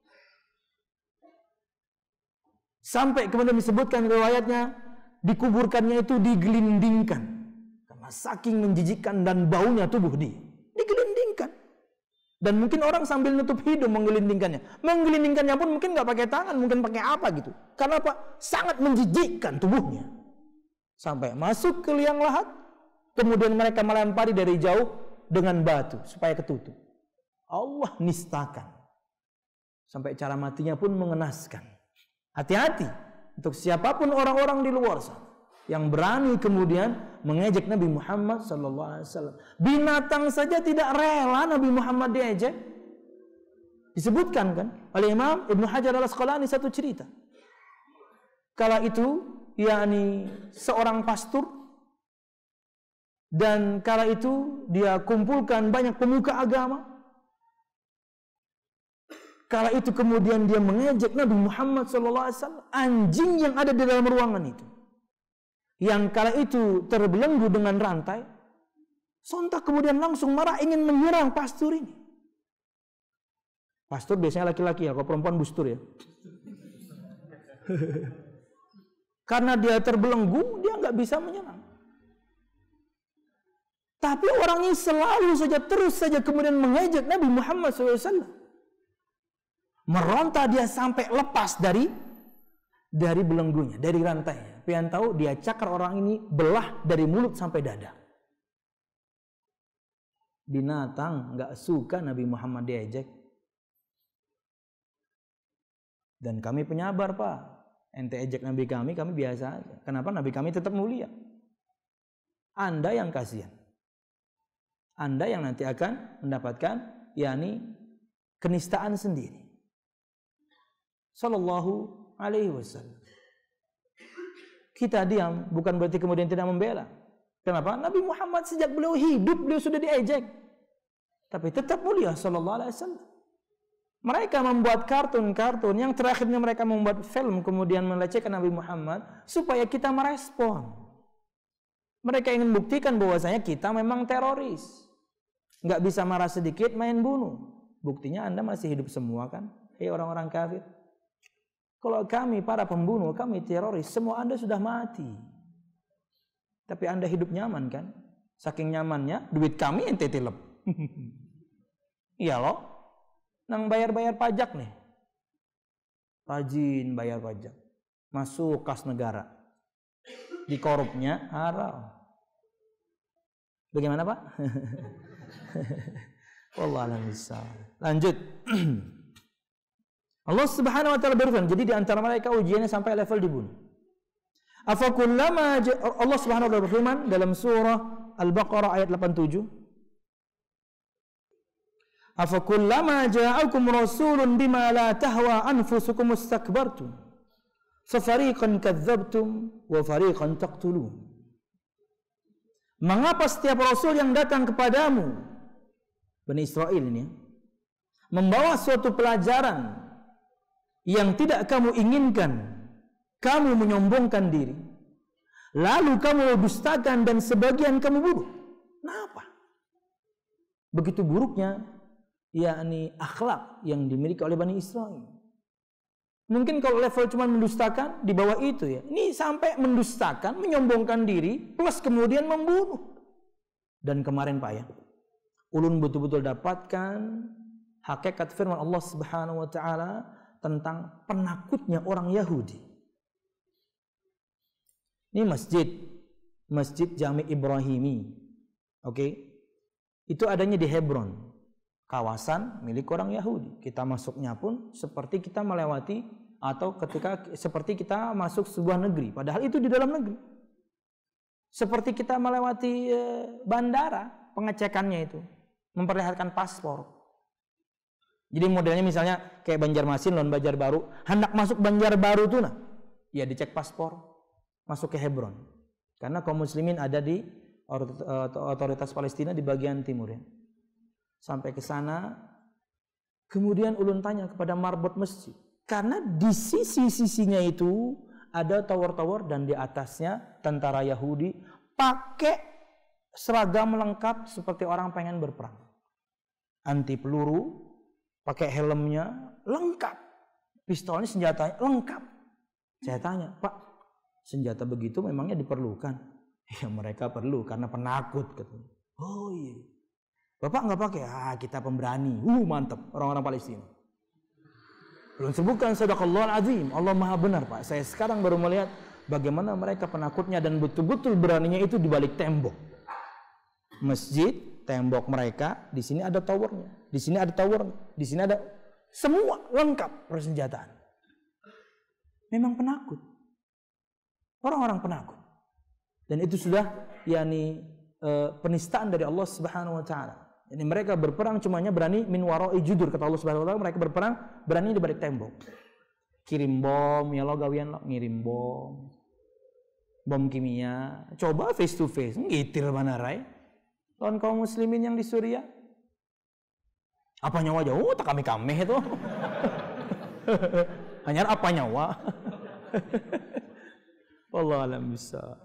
Sampai kemudian disebutkan riwayatnya, dikuburkannya itu digelindingkan. Karena saking menjijikkan dan baunya tubuh dia. Digelindingkan. Dan mungkin orang sambil nutup hidung menggelindingkannya. Menggelindingkannya pun mungkin nggak pakai tangan, mungkin pakai apa gitu. Karena apa? Sangat menjijikkan tubuhnya. Sampai masuk ke liang lahat, kemudian mereka melempari dari jauh dengan batu supaya ketutup. Allah nistakan. Sampai cara matinya pun mengenaskan. Hati-hati untuk siapapun orang-orang di luar sana yang berani kemudian mengejek Nabi Muhammad sallallahu alaihi wasallam. Binatang saja tidak rela Nabi Muhammad diejek. Disebutkan kan oleh Imam Ibnu Hajar Al-Asqalani satu cerita. Kala itu yakni seorang pastor, dan kala itu dia kumpulkan banyak pemuka agama. Kala itu kemudian dia mengejek Nabi Muhammad sallallahu alaihi wasallam, anjing yang ada di dalam ruangan itu, yang kala itu terbelenggu dengan rantai, sontak kemudian langsung marah ingin menyerang pastor ini. Pastor biasanya laki-laki ya, kalau perempuan bustur ya. Karena dia terbelenggu, dia nggak bisa menyerang. Tapi orang ini selalu saja terus saja kemudian mengejek Nabi Muhammad sallallahu alaihi wasallam. Meronta dia sampai lepas dari dari belenggunya, dari rantainya. Pian tahu dia cakar orang ini belah dari mulut sampai dada. Binatang nggak suka Nabi Muhammad diejek. Dan kami penyabar, Pak. Ente ejek Nabi kami, kami biasa aja. Kenapa? Nabi kami tetap mulia. Anda yang kasihan. Anda yang nanti akan mendapatkan yakni kenistaan sendiri. Sallallahu alaihi wasallam. Kita diam bukan berarti kemudian tidak membela. Kenapa? Nabi Muhammad sejak beliau hidup beliau sudah diejek. Tapi tetap mulia sallallahu alaihi wasallam. Mereka membuat kartun-kartun, yang terakhirnya mereka membuat film kemudian melecehkan Nabi Muhammad supaya kita merespon. Mereka ingin buktikan bahwasanya kita memang teroris. Nggak bisa marah sedikit main bunuh. Buktinya Anda masih hidup semua kan? Hei orang-orang kafir. Kalau kami para pembunuh, kami teroris, semua Anda sudah mati. Tapi Anda hidup nyaman kan? Saking nyamannya, duit kami ente tilep. Iya loh. Nang bayar-bayar pajak nih. Rajin bayar pajak. Masuk kas negara. Dikorupnya haram. Bagaimana Pak? Wallahu a'lam bishawab. Lanjut. Allah Subhanahu wa taala berfirman, jadi di antara mereka ujiannya sampai level dibunuh. Afakullama Allah Subhanahu wa taala berfirman dalam surah Al-Baqarah ayat delapan puluh tujuh. Afakullama ja'akum rasulun bima la tahwa anfusukum istakbartum fafariqan kadzdzabtum wa fariqan taqtulun. Mengapa setiap rasul yang datang kepadamu, Bani Israel ini, membawa suatu pelajaran yang tidak kamu inginkan, kamu menyombongkan diri, lalu kamu dustakan dan sebagian kamu bunuh? Kenapa? Begitu buruknya yakni akhlak yang dimiliki oleh Bani Israel. Mungkin kalau level cuma mendustakan di bawah itu ya. Ini sampai mendustakan, menyombongkan diri plus kemudian membunuh. Dan kemarin Pak ya, ulun betul-betul dapatkan hakikat firman Allah Subhanahu wa taala tentang penakutnya orang Yahudi. Ini masjid, Masjid Jami' Ibrahimi. Oke. Okay? Itu adanya di Hebron, kawasan milik orang Yahudi. Kita masuknya pun seperti kita melewati atau ketika seperti kita masuk sebuah negeri, padahal itu di dalam negeri. Seperti kita melewati e, bandara, pengecekannya itu memperlihatkan paspor. Jadi modelnya misalnya kayak Banjarmasin lawan Banjarbaru, hendak masuk Banjarbaru tuh nah, ya dicek paspor, masuk ke Hebron. Karena kaum muslimin ada di otoritas Palestina di bagian timur ya. Sampai ke sana, kemudian ulun tanya kepada marbot masjid, karena di sisi-sisinya itu ada tower-tower dan di atasnya tentara Yahudi pakai seragam lengkap seperti orang pengen berperang, anti peluru, pakai helmnya lengkap, pistolnya, senjatanya lengkap. Saya tanya, Pak, senjata begitu memangnya diperlukan? Ya mereka perlu karena penakut. Katanya. Oh iya. Bapak nggak pakai? Ah, kita pemberani. Uh, mantap orang-orang Palestina. Belum sebutkan sadaqallahul azim. Allah Maha benar, Pak. Saya sekarang baru melihat bagaimana mereka penakutnya dan betul-betul beraninya itu di balik tembok. Masjid, tembok mereka, di sini ada towernya. Di sini ada towernya. Di sini ada semua lengkap persenjataan. Memang penakut. Orang-orang penakut. Dan itu sudah yakni e, penistaan dari Allah Subhanahu wa taala. Jadi mereka berperang cumanya berani min wara'i judur, kata Allah Subhanahu wa taala, mereka berperang berani di balik tembok. Kirim bom, ya lo gawian lo ngirim bom. Bom kimia, coba face to face, ngitir mana rai. Lawan kaum muslimin yang di Suriah. Apa nyawa jauh tak kami-kami itu. Hanya apa nyawa. Wallahu a'lam bishawab.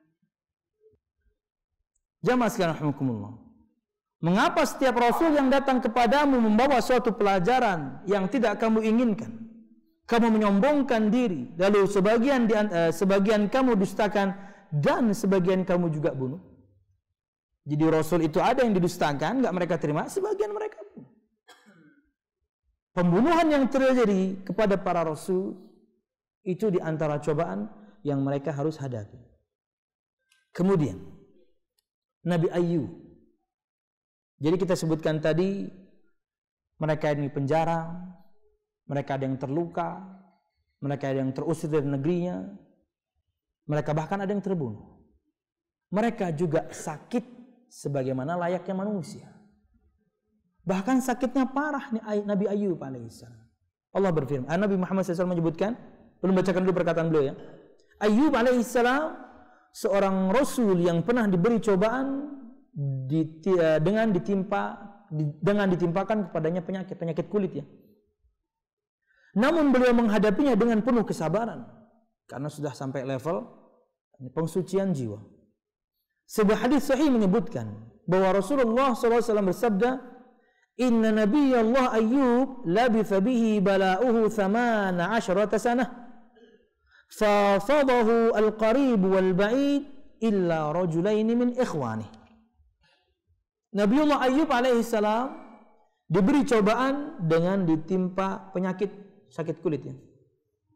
Jamaah sekalian rahimakumullah. Mengapa setiap rasul yang datang kepadamu membawa suatu pelajaran yang tidak kamu inginkan, kamu menyombongkan diri, lalu sebagian di, uh, sebagian kamu dustakan dan sebagian kamu juga bunuh? Jadi rasul itu ada yang didustakan, enggak mereka terima, sebagian mereka bunuh. Pembunuhan yang terjadi kepada para rasul itu di antara cobaan yang mereka harus hadapi. Kemudian Nabi Ayyub. Jadi kita sebutkan tadi mereka ini penjara, mereka ada yang terluka, mereka ada yang terusir dari negerinya, mereka bahkan ada yang terbunuh. Mereka juga sakit sebagaimana layaknya manusia. Bahkan sakitnya parah nih Nabi Ayyub alaihissalam. Allah berfirman, Nabi Muhammad shallallahu alaihi wasallam menyebutkan, belum bacakan dulu perkataan beliau ya. Ayyub alaihissalam seorang rasul yang pernah diberi cobaan di, dengan ditimpa di, dengan ditimpakan kepadanya penyakit penyakit kulit ya. Namun beliau menghadapinya dengan penuh kesabaran karena sudah sampai level pengsucian jiwa. Sebuah hadis sahih menyebutkan bahwa Rasulullah shallallahu alaihi wasallam bersabda, Inna Nabiyallah Ayyub labitha bihi bala'uhu thamana asyrata sanah fafadahu al-qarib wal-ba'id illa rajulaini min ikhwani. Nabiullah Ayyub alaihissalam diberi cobaan dengan ditimpa penyakit sakit kulitnya.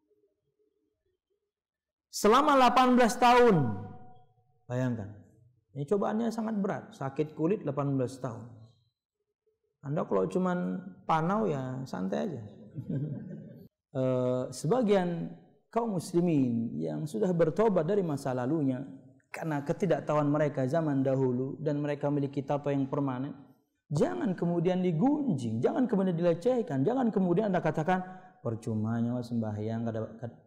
Selama delapan belas tahun. Bayangkan. Ini cobaannya sangat berat, sakit kulit delapan belas tahun. Anda kalau cuman panau ya santai aja. e, sebagian kaum muslimin yang sudah bertobat dari masa lalunya karena ketidaktahuan mereka zaman dahulu dan mereka memiliki tato yang permanen, jangan kemudian digunjing, jangan kemudian dilecehkan, jangan kemudian Anda katakan percumanya sembahyang kada.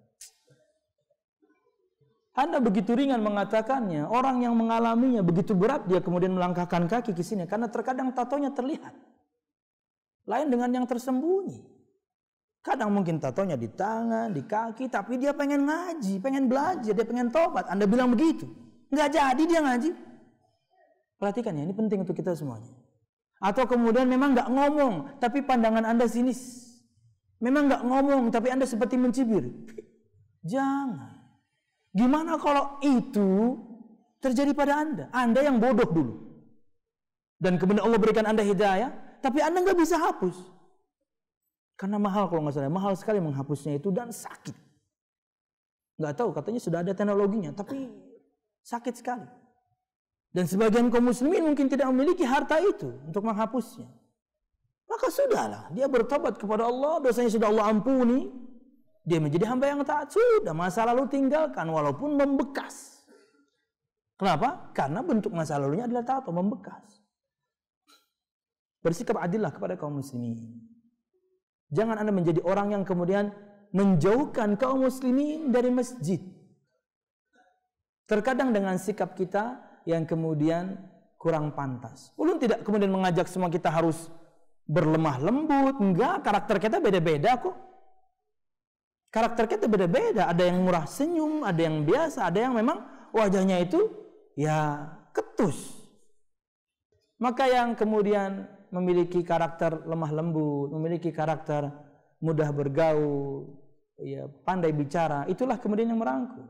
Anda begitu ringan mengatakannya, orang yang mengalaminya begitu berat dia kemudian melangkahkan kaki ke sini karena terkadang tatonya terlihat. Lain dengan yang tersembunyi. Kadang mungkin tatonya di tangan, di kaki, tapi dia pengen ngaji, pengen belajar, dia pengen tobat. Anda bilang begitu, nggak jadi dia ngaji. Perhatikan ya, ini penting untuk kita semuanya. Atau kemudian memang nggak ngomong, tapi pandangan Anda sinis. Memang nggak ngomong, tapi Anda seperti mencibir. Jangan. Gimana kalau itu terjadi pada Anda? Anda yang bodoh dulu. Dan kemudian Allah berikan Anda hidayah, tapi Anda nggak bisa hapus. Karena mahal kalau nggak salah, mahal sekali menghapusnya itu dan sakit. Nggak tahu, katanya sudah ada teknologinya, tapi sakit sekali. Dan sebagian kaum muslimin mungkin tidak memiliki harta itu untuk menghapusnya. Maka sudahlah, dia bertobat kepada Allah, dosanya sudah Allah ampuni. Dia menjadi hamba yang taat, sudah masa lalu tinggalkan walaupun membekas. Kenapa? Karena bentuk masa lalunya adalah taat, membekas. Bersikap adillah kepada kaum muslimin. Jangan Anda menjadi orang yang kemudian menjauhkan kaum muslimin dari masjid. Terkadang dengan sikap kita yang kemudian kurang pantas. Ulun tidak kemudian mengajak semua kita harus berlemah lembut. Enggak, karakter kita beda-beda kok. Karakter kita beda-beda. Ada yang murah senyum, ada yang biasa, ada yang memang wajahnya itu ya ketus. Maka yang kemudian memiliki karakter lemah lembut, memiliki karakter mudah bergaul, ya, pandai bicara, itulah kemudian yang merangkul.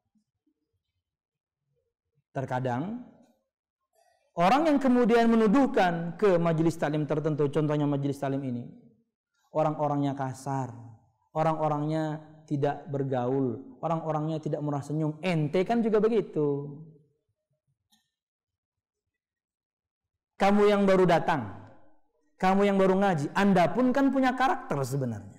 Terkadang orang yang kemudian menuduhkan ke majelis taklim tertentu, contohnya majelis taklim ini, orang-orangnya kasar, orang-orangnya tidak bergaul, orang-orangnya tidak murah senyum. Ente kan juga begitu. Kamu yang baru datang, kamu yang baru ngaji, Anda pun kan punya karakter sebenarnya.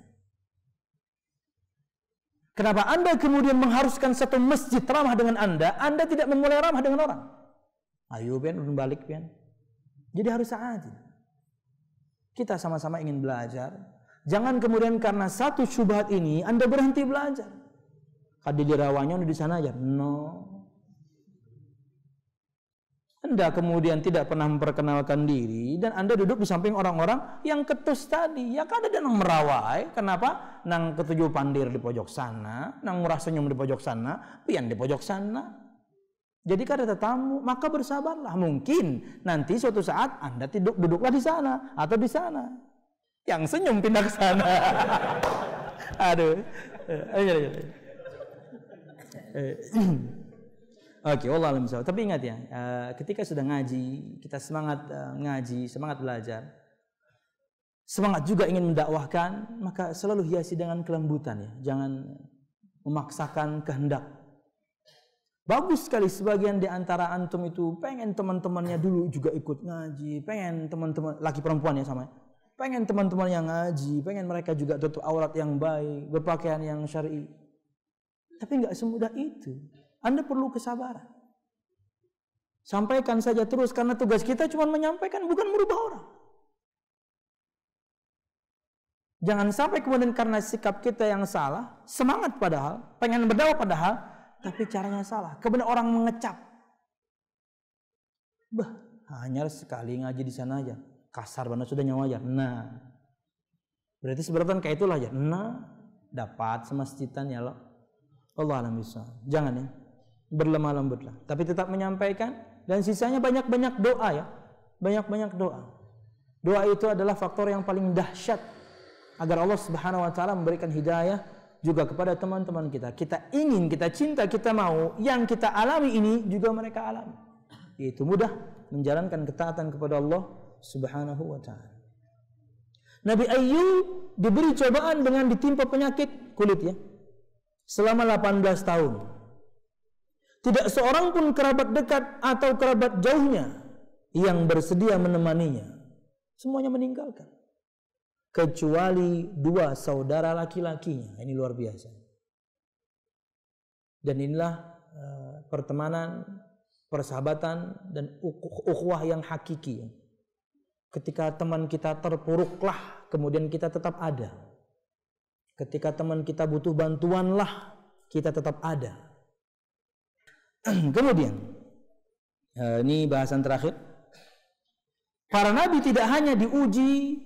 Kenapa Anda kemudian mengharuskan satu masjid ramah dengan Anda, Anda tidak memulai ramah dengan orang? Ayo pian, ulun balik pian. Jadi harus adil. Kita sama-sama ingin belajar. Jangan kemudian karena satu syubhat ini Anda berhenti belajar. Kadi dirawanya di sana aja. No. Anda kemudian tidak pernah memperkenalkan diri dan Anda duduk di samping orang-orang yang ketus tadi. Ya kan ada nang merawai. Kenapa? Nang ketujuh pandir di pojok sana, nang murah senyum di pojok sana, pian di pojok sana. Jadi kalau ada tetamu, maka bersabarlah. Mungkin nanti suatu saat Anda duduk duduklah di sana atau di sana. Yang senyum pindah ke sana. Aduh. Oke, wallah alam bisawab. Tapi ingat ya, uh, ketika sudah ngaji, kita semangat uh, ngaji, semangat belajar, semangat juga ingin mendakwahkan, maka selalu hiasi dengan kelembutan ya. Jangan memaksakan kehendak. Bagus sekali sebagian di antara antum itu pengen teman-temannya dulu juga ikut ngaji, pengen teman-teman laki perempuan ya sama, pengen teman-teman yang ngaji, pengen mereka juga tutup aurat yang baik, berpakaian yang syar'i. Tapi nggak semudah itu. Anda perlu kesabaran. Sampaikan saja terus karena tugas kita cuma menyampaikan, bukan merubah orang. Jangan sampai kemudian karena sikap kita yang salah, semangat padahal, pengen berdakwah padahal, tapi caranya salah. Kemudian orang mengecap. Bah, hanya sekali ngaji di sana aja. Kasar banget sudah nyawa aja. Nah, berarti seberatan kayak itulah aja. Nah, dapat semasjidan ya lo. Allah alam bisa. Jangan ya. Berlemah lembutlah, tapi tetap menyampaikan dan sisanya banyak-banyak doa ya. Banyak-banyak doa. Doa itu adalah faktor yang paling dahsyat agar Allah Subhanahu wa taala memberikan hidayah juga kepada teman-teman kita. Kita ingin, kita cinta, kita mau yang kita alami ini juga mereka alami. Itu mudah menjalankan ketaatan kepada Allah Subhanahu wa taala. Nabi Ayyub diberi cobaan dengan ditimpa penyakit kulit ya. Selama delapan belas tahun. Tidak seorang pun kerabat dekat atau kerabat jauhnya yang bersedia menemaninya. Semuanya meninggalkan. Kecuali dua saudara laki-lakinya. Ini luar biasa. Dan inilah uh, pertemanan, persahabatan, dan ukhuwah yang hakiki. Ketika teman kita terpuruklah, kemudian kita tetap ada. Ketika teman kita butuh bantuanlah, kita tetap ada. Kemudian, uh, ini bahasan terakhir. Para nabi tidak hanya diuji,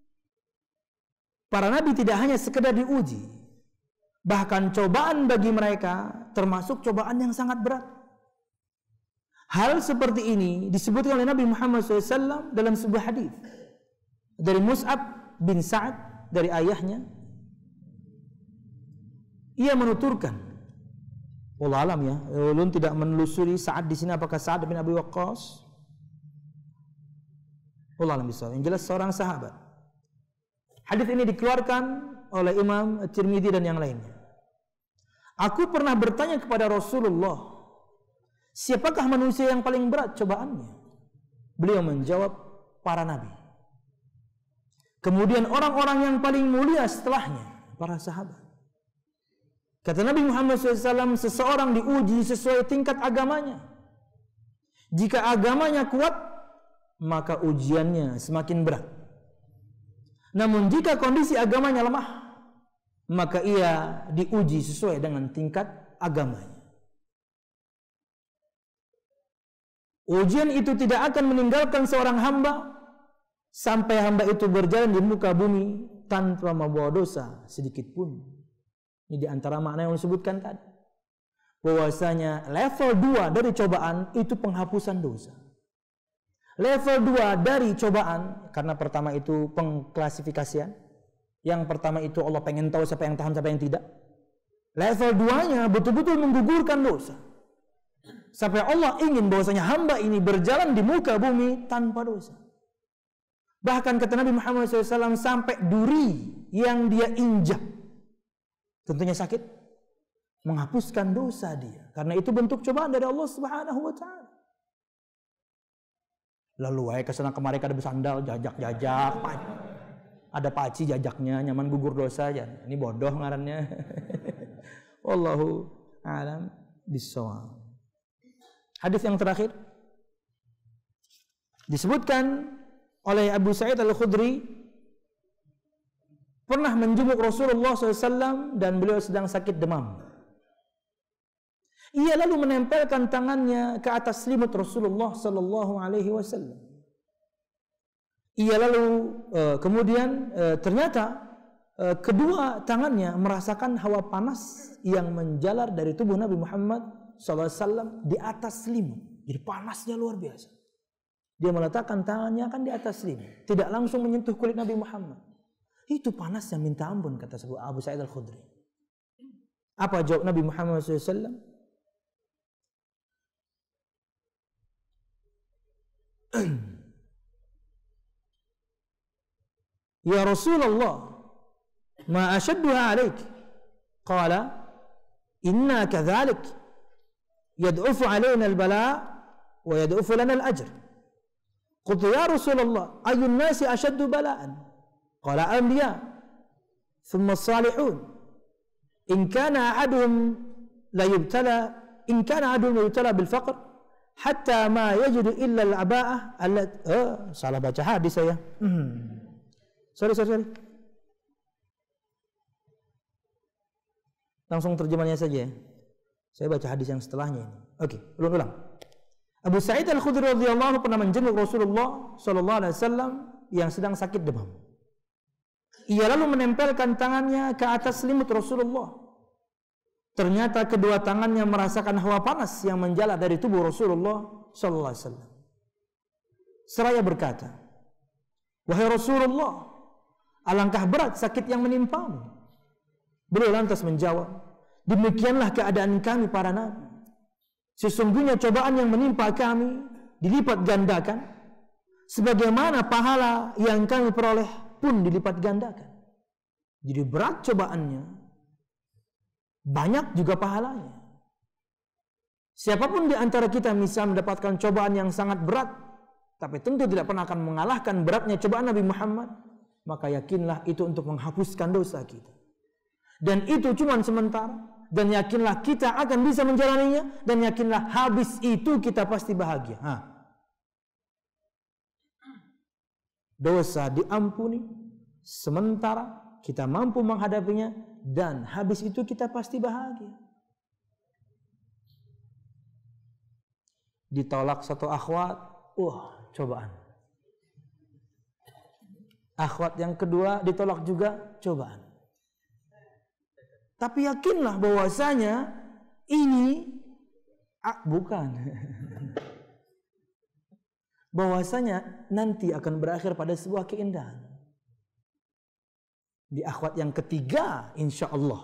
para nabi tidak hanya sekedar diuji, bahkan cobaan bagi mereka termasuk cobaan yang sangat berat. Hal seperti ini disebutkan oleh Nabi Muhammad shallallahu alaihi wasallam dalam sebuah hadis dari Mus'ab bin Sa'ad dari ayahnya. Ia menuturkan, wallahu alam ya, ulun tidak menelusuri Sa'ad di sini apakah Sa'ad bin Abi Waqqas. Wallahu alam bisawab. Yang jelas seorang sahabat. Hadis ini dikeluarkan oleh Imam Tirmidzi dan yang lainnya. Aku pernah bertanya kepada Rasulullah, siapakah manusia yang paling berat cobaannya? Beliau menjawab, para nabi. Kemudian orang-orang yang paling mulia setelahnya, para sahabat. Kata Nabi Muhammad shallallahu alaihi wasallam, seseorang diuji sesuai tingkat agamanya. Jika agamanya kuat, maka ujiannya semakin berat. Namun jika kondisi agamanya lemah, maka ia diuji sesuai dengan tingkat agamanya. Ujian itu tidak akan meninggalkan seorang hamba sampai hamba itu berjalan di muka bumi tanpa membawa dosa sedikit pun. Ini di antara makna yang disebutkan tadi. Bahwasanya level dua dari cobaan itu penghapusan dosa. Level dua dari cobaan, karena pertama itu pengklasifikasian. Yang pertama itu Allah pengen tahu siapa yang tahan, siapa yang tidak. Level duanya betul-betul menggugurkan dosa. Sampai Allah ingin bahwasanya hamba ini berjalan di muka bumi tanpa dosa. Bahkan kata Nabi Muhammad shallallahu alaihi wasallam, sampai duri yang dia injak, tentunya sakit, menghapuskan dosa dia. Karena itu bentuk cobaan dari Allah Subhanahu wa taala. Lalu wae kesana kemari kada bersandal, jajak-jajak, ada paci jajaknya, nyaman gugur dosa aja. Ini bodoh ngarannya. Wallahu a'lam bissawab. Hadis yang terakhir disebutkan oleh Abu Sa'id Al-Khudri pernah menjenguk Rasulullah shallallahu alaihi wasallam dan beliau sedang sakit demam. Ia lalu menempelkan tangannya ke atas selimut Rasulullah sallallahu alaihi wasallam. Ia lalu uh, kemudian uh, ternyata uh, kedua tangannya merasakan hawa panas yang menjalar dari tubuh Nabi Muhammad sallallahu alaihi wasallam di atas selimut. Jadi panasnya luar biasa. Dia meletakkan tangannya kan di atas selimut, tidak langsung menyentuh kulit Nabi Muhammad. Itu panasnya minta ampun, kata Abu Sa'id Al-Khudri. Apa jawab Nabi Muhammad sallallahu alaihi wasallam? Ya Rasulullah, ma ashadduha alaik. Qala, inna kadhalik. Yad'ufu alaina al-bala' wa yad'ufu lana al-ajr. Qultu ya Rasulullah, ayyun nasi ashaddu bala'an? Qala anbiya, thumma as-salihun. In kana ahaduhum la yubtala, in kana ahaduhum la yubtala bil faqr, hatta ma yajidu illa al-aba'ah allati, oh, salah baca hadis saya. Hmm. Sorry, sorry, sorry. Langsung terjemahnya saja. Saya baca hadis yang setelahnya ini. Oke, ulang-ulang. Abu Sa'id Al-Khudri radhiyallahu anhu pernah menjenguk Rasulullah sallallahu alaihi wasallam yang sedang sakit demam. Ia lalu menempelkan tangannya ke atas selimut Rasulullah. Ternyata kedua tangannya merasakan hawa panas yang menjalar dari tubuh Rasulullah sallallahu alaihi wasallam. Seraya berkata, "Wahai Rasulullah, alangkah berat sakit yang menimpamu." Beliau lantas menjawab, "Demikianlah keadaan kami para nabi. Sesungguhnya cobaan yang menimpa kami dilipat gandakan, sebagaimana pahala yang kami peroleh pun dilipat gandakan." Jadi berat cobaannya, banyak juga pahalanya. Siapapun di antara kita misal mendapatkan cobaan yang sangat berat, tapi tentu tidak pernah akan mengalahkan beratnya cobaan Nabi Muhammad, maka yakinlah itu untuk menghapuskan dosa kita. Dan itu cuma sementara. Dan yakinlah kita akan bisa menjalaninya. Dan yakinlah habis itu kita pasti bahagia. Ha. Dosa diampuni sementara, kita mampu menghadapinya, dan habis itu kita pasti bahagia. Ditolak satu akhwat, wah cobaan. Akhwat yang kedua ditolak juga, cobaan. Tapi yakinlah bahwasanya ini ah, bukan. Bahwasanya nanti akan berakhir pada sebuah keindahan. Di akhwat yang ketiga, insya Allah.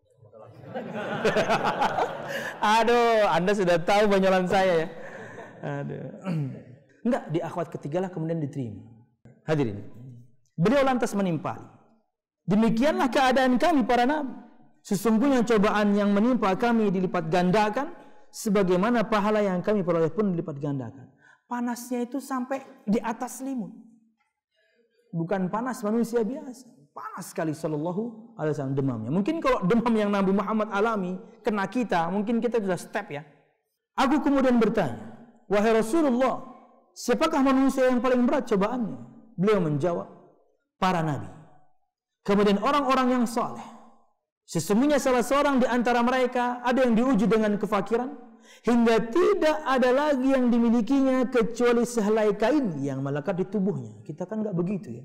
Aduh, Anda sudah tahu banyolan saya ya. Aduh. Enggak, di akhwat ketiga lah kemudian diterima. Hadirin, beliau lantas menimpali. Demikianlah keadaan kami para nabi. Sesungguhnya cobaan yang menimpa kami dilipat gandakan, sebagaimana pahala yang kami peroleh pun dilipat gandakan. Panasnya itu sampai di atas selimut. Bukan panas manusia biasa. Panas sekali sallallahu alaihi wasallam demamnya. Mungkin kalau demam yang Nabi Muhammad alami kena kita, mungkin kita sudah step ya. Aku kemudian bertanya, wahai Rasulullah, siapakah manusia yang paling berat cobaannya? Beliau menjawab, para nabi. Kemudian orang-orang yang saleh. Sesungguhnya salah seorang di antara mereka ada yang diuji dengan kefakiran, hingga tidak ada lagi yang dimilikinya kecuali sehelai kain yang melekat di tubuhnya. Kita kan enggak begitu ya.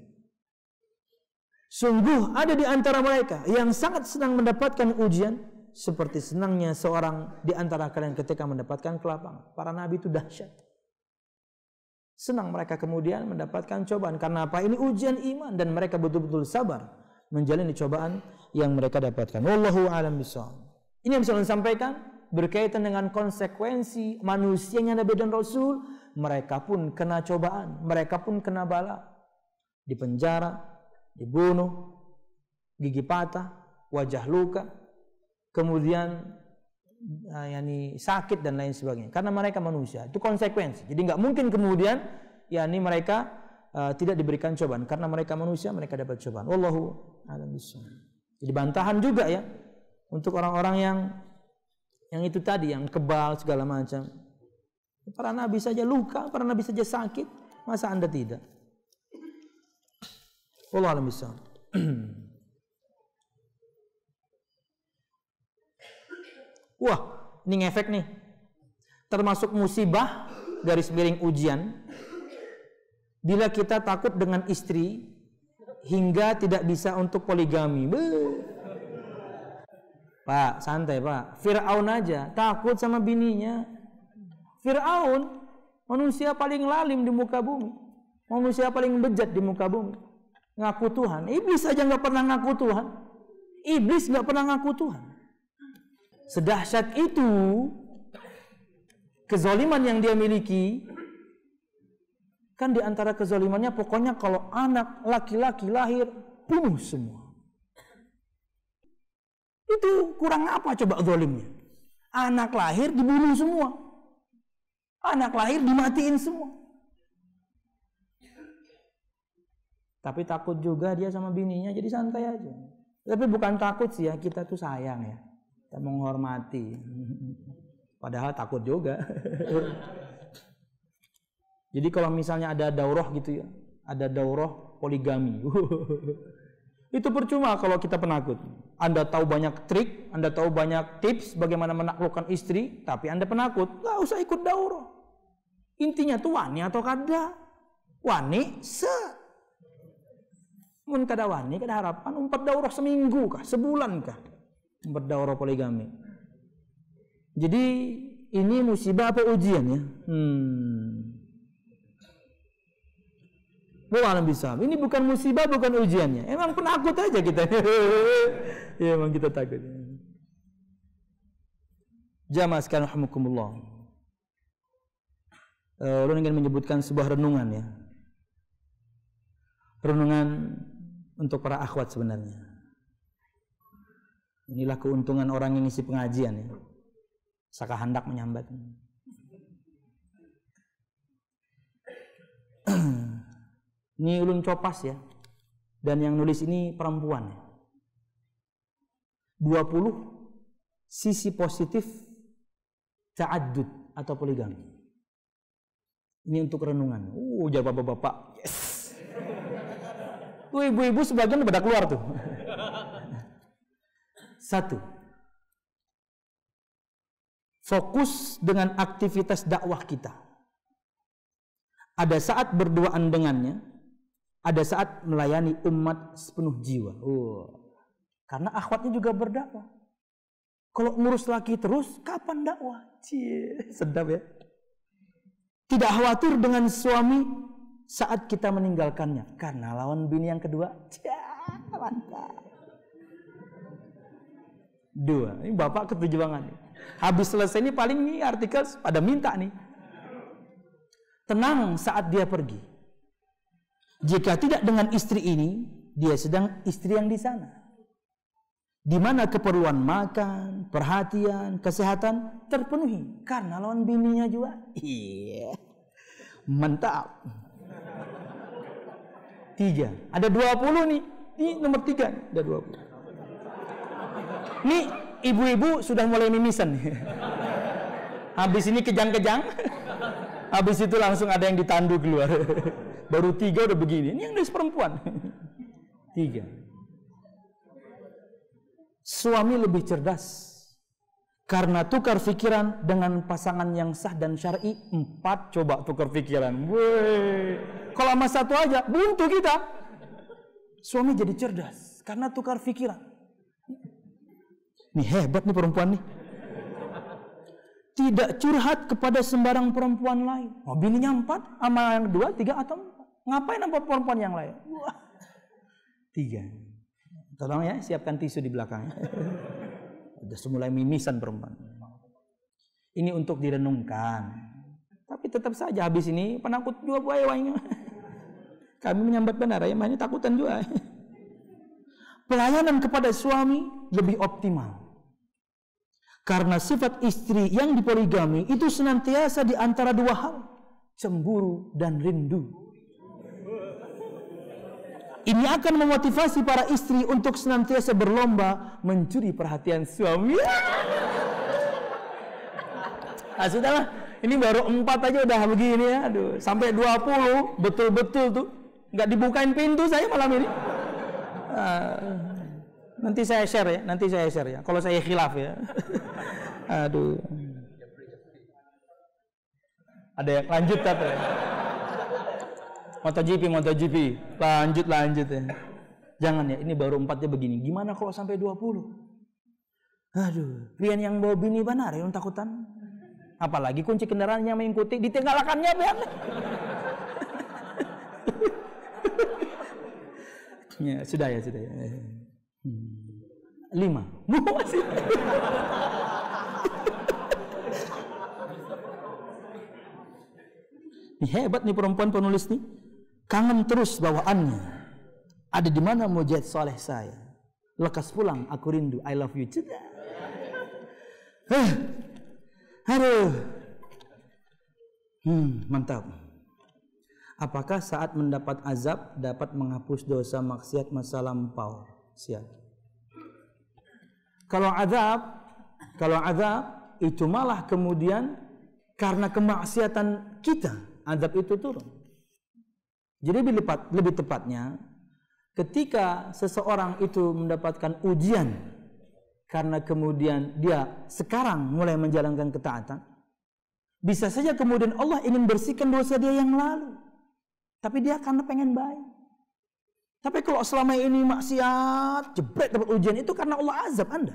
Sungguh ada di antara mereka yang sangat senang mendapatkan ujian, seperti senangnya seorang di antara kalian ketika mendapatkan kelapangan. Para nabi itu dahsyat. Senang mereka kemudian mendapatkan cobaan. Karena apa? Ini ujian iman. Dan mereka betul-betul sabar menjalani cobaan yang mereka dapatkan. Wallahu a'lam bishawab. Ini yang bisa saya sampaikan berkaitan dengan konsekuensi manusianya Nabi dan Rasul. Mereka pun kena cobaan. Mereka pun kena bala. Dipenjara, dibunuh, gigi patah, wajah luka, kemudian uh, yani sakit dan lain sebagainya. Karena mereka manusia, itu konsekuensi. Jadi nggak mungkin kemudian yani mereka uh, tidak diberikan cobaan. Karena mereka manusia, mereka dapat cobaan. Wallahu a'lam bishawab. Jadi bantahan juga ya untuk orang-orang yang yang itu tadi, yang kebal segala macam. Para nabi saja luka, para nabi saja sakit, masa Anda tidak? Wallahu a'lam bishawab. Wah, ini ngefek nih. Termasuk musibah garis miring ujian. Bila kita takut dengan istri hingga tidak bisa untuk poligami. Beuh. Pak, santai Pak. Fir'aun aja takut sama bininya. Fir'aun manusia paling lalim di muka bumi. Manusia paling bejat di muka bumi. Ngaku Tuhan. Iblis aja nggak pernah ngaku Tuhan. Iblis nggak pernah ngaku Tuhan. Sedahsyat itu kezaliman yang dia miliki. Kan di antara kezalimannya pokoknya kalau anak laki-laki lahir bunuh semua. Itu kurang apa coba zalimnya? Anak lahir dibunuh semua. Anak lahir dimatiin semua. Tapi takut juga dia sama bininya, jadi santai aja. Tapi bukan takut sih ya, kita tuh sayang ya. Kita menghormati. Padahal takut juga. Jadi kalau misalnya ada daurah gitu ya, ada daurah poligami. Itu percuma kalau kita penakut. Anda tahu banyak trik, Anda tahu banyak tips bagaimana menaklukkan istri, tapi Anda penakut, nggak usah ikut daurah. Intinya tuh wani atau kada. Wani se. Mun kada wani, kada harapan umpat daurah seminggu kah, sebulan kah? Umpat daurah poligami. Jadi ini musibah apa ujian ya? Hmm. Wallahu bisa. Ini bukan musibah, bukan ujiannya. Emang penakut aja kita. Ya emang kita takut. Jamaah sekalian rahimakumullah. Uh, Ulun ingin menyebutkan sebuah renungan ya. Renungan untuk para akhwat sebenarnya. Inilah keuntungan orang yang isi pengajian ya. Saka hendak menyambat. Ini ulun copas ya. Dan yang nulis ini perempuan ya. dua puluh sisi positif ta'addud atau poligami. Ini untuk renungan. Uh, jawab bapak-bapak. Yes. Tuh ibu-ibu sebagian pada keluar tuh. Satu. Fokus dengan aktivitas dakwah kita. Ada saat berduaan dengannya, ada saat melayani umat sepenuh jiwa. Oh. Karena akhwatnya juga berdakwah. Kalau ngurus laki terus, kapan dakwah? Cie, sedap ya. Tidak khawatir dengan suami saat kita meninggalkannya. Karena lawan bini yang kedua, cie, mantap. Dua, ini bapak ketujuan. Habis selesai ini paling nih artikel pada minta nih. Tenang saat dia pergi. Jika tidak dengan istri ini, dia sedang istri yang di sana. Di mana keperluan makan, perhatian, kesehatan terpenuhi karena lawan bininya juga. Iya. Mantap. Tiga. Ada dua puluh nih. Ini nomor tiga. Ada dua puluh. Nih ibu-ibu sudah mulai mimisan. Habis ini kejang-kejang. Habis itu langsung ada yang ditandu keluar. Baru tiga udah begini. Ini yang dari perempuan. Tiga. Suami lebih cerdas. Karena tukar pikiran dengan pasangan yang sah dan syar'i. Empat coba tukar pikiran. Woi. Kalau sama satu aja, buntu kita. Suami jadi cerdas. Karena tukar pikiran. Nih hebat nih perempuan nih. Tidak curhat kepada sembarang perempuan lain. Oh, bininya empat, sama yang dua, tiga atau empat. Ngapain nampak perempuan yang lain? Wah. Tiga. Tolong ya, siapkan tisu di belakang. Udah semulai mimisan perempuan. Ini untuk direnungkan. Tapi tetap saja habis ini penakut juga buaya wahnya. Kami menyambat benar ya, mainnya takutan juga. Pelayanan kepada suami lebih optimal. Karena sifat istri yang dipoligami itu senantiasa di antara dua hal, cemburu dan rindu. Ini akan memotivasi para istri untuk senantiasa berlomba mencuri perhatian suami. Nah, sudahlah, ini baru empat aja udah begini ya. Aduh, sampai dua puluh betul-betul tuh nggak dibukain pintu saya malam ini. Uh, Nanti saya share ya, nanti saya share ya. Kalau saya khilaf ya. Aduh. Ada yang lanjut kata ya. MotoGP, MotoGP. Lanjut, lanjut ya. Jangan ya, ini baru empatnya begini. Gimana kalau sampai dua puluh? Aduh, pian yang bawa bini benar ya, takutan. Apalagi kunci kendaraan yang mengikuti, ditinggalkannya pian. Ya, sudah ya, sudah ya. Hmm. Lima. Masih. Ini hebat nih perempuan penulis nih. Kangen terus bawaannya. Ada di mana mujizat soleh saya? Lekas pulang, aku rindu. I love you. Eh, aduh. Hmm, mantap. Apakah saat mendapat azab dapat menghapus dosa maksiat masa lampau? Siap. Kalau azab, kalau azab itu malah kemudian karena kemaksiatan kita, azab itu turun. Jadi lebih tepat, lebih tepatnya ketika seseorang itu mendapatkan ujian karena kemudian dia sekarang mulai menjalankan ketaatan, bisa saja kemudian Allah ingin bersihkan dosa dia yang lalu. Tapi dia karena pengen baik. Tapi kalau selama ini maksiat, jebret dapat ujian, itu karena Allah azab Anda.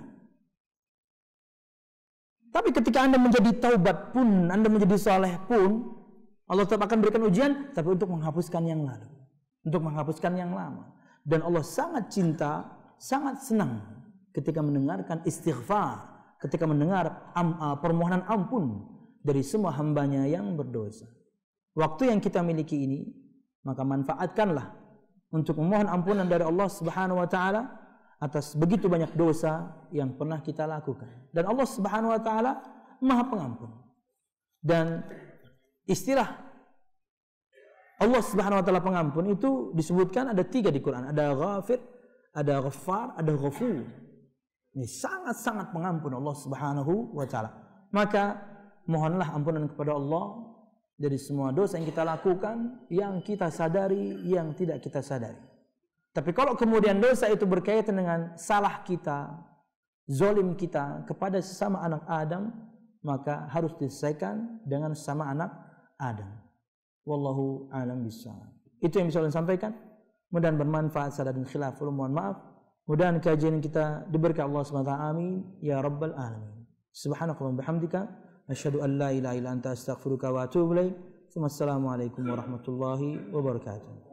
Tapi ketika Anda menjadi taubat pun, Anda menjadi saleh pun, Allah tetap akan berikan ujian, tapi untuk menghapuskan yang lalu. Untuk menghapuskan yang lama. Dan Allah sangat cinta, sangat senang ketika mendengarkan istighfar, ketika mendengar am, uh, permohonan ampun dari semua hambanya yang berdosa. Waktu yang kita miliki ini, maka manfaatkanlah untuk memohon ampunan dari Allah Subhanahu wa taala atas begitu banyak dosa yang pernah kita lakukan. Dan Allah Subhanahu wa taala Maha Pengampun. Dan istilah Allah Subhanahu wa taala pengampun itu disebutkan ada tiga di Quran. Ada Ghafir, ada Ghaffar, ada Ghafur. Ini sangat-sangat pengampun Allah Subhanahu wa taala. Maka mohonlah ampunan kepada Allah dari semua dosa yang kita lakukan, yang kita sadari, yang tidak kita sadari. Tapi kalau kemudian dosa itu berkaitan dengan salah kita, zalim kita kepada sesama anak Adam, maka harus diselesaikan dengan sesama anak Adam. Wallahu a'lam bishawab. Itu yang bisa saya sampaikan. Mudah-mudahan bermanfaat. Salah dan khilaf, mohon maaf. Mudah-mudahan kajian kita diberkahi Allah Subhanahu wa taala. Amin ya rabbal alamin. Subhanakallahumma bihamdika asyhadu an la ilaha illa anta astaghfiruka wa atubu ilaik. Wassalamualaikum warahmatullahi wabarakatuh.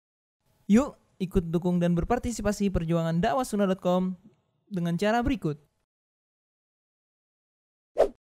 Yuk ikut dukung dan berpartisipasi perjuangan dakwah sunnah dot com dengan cara berikut.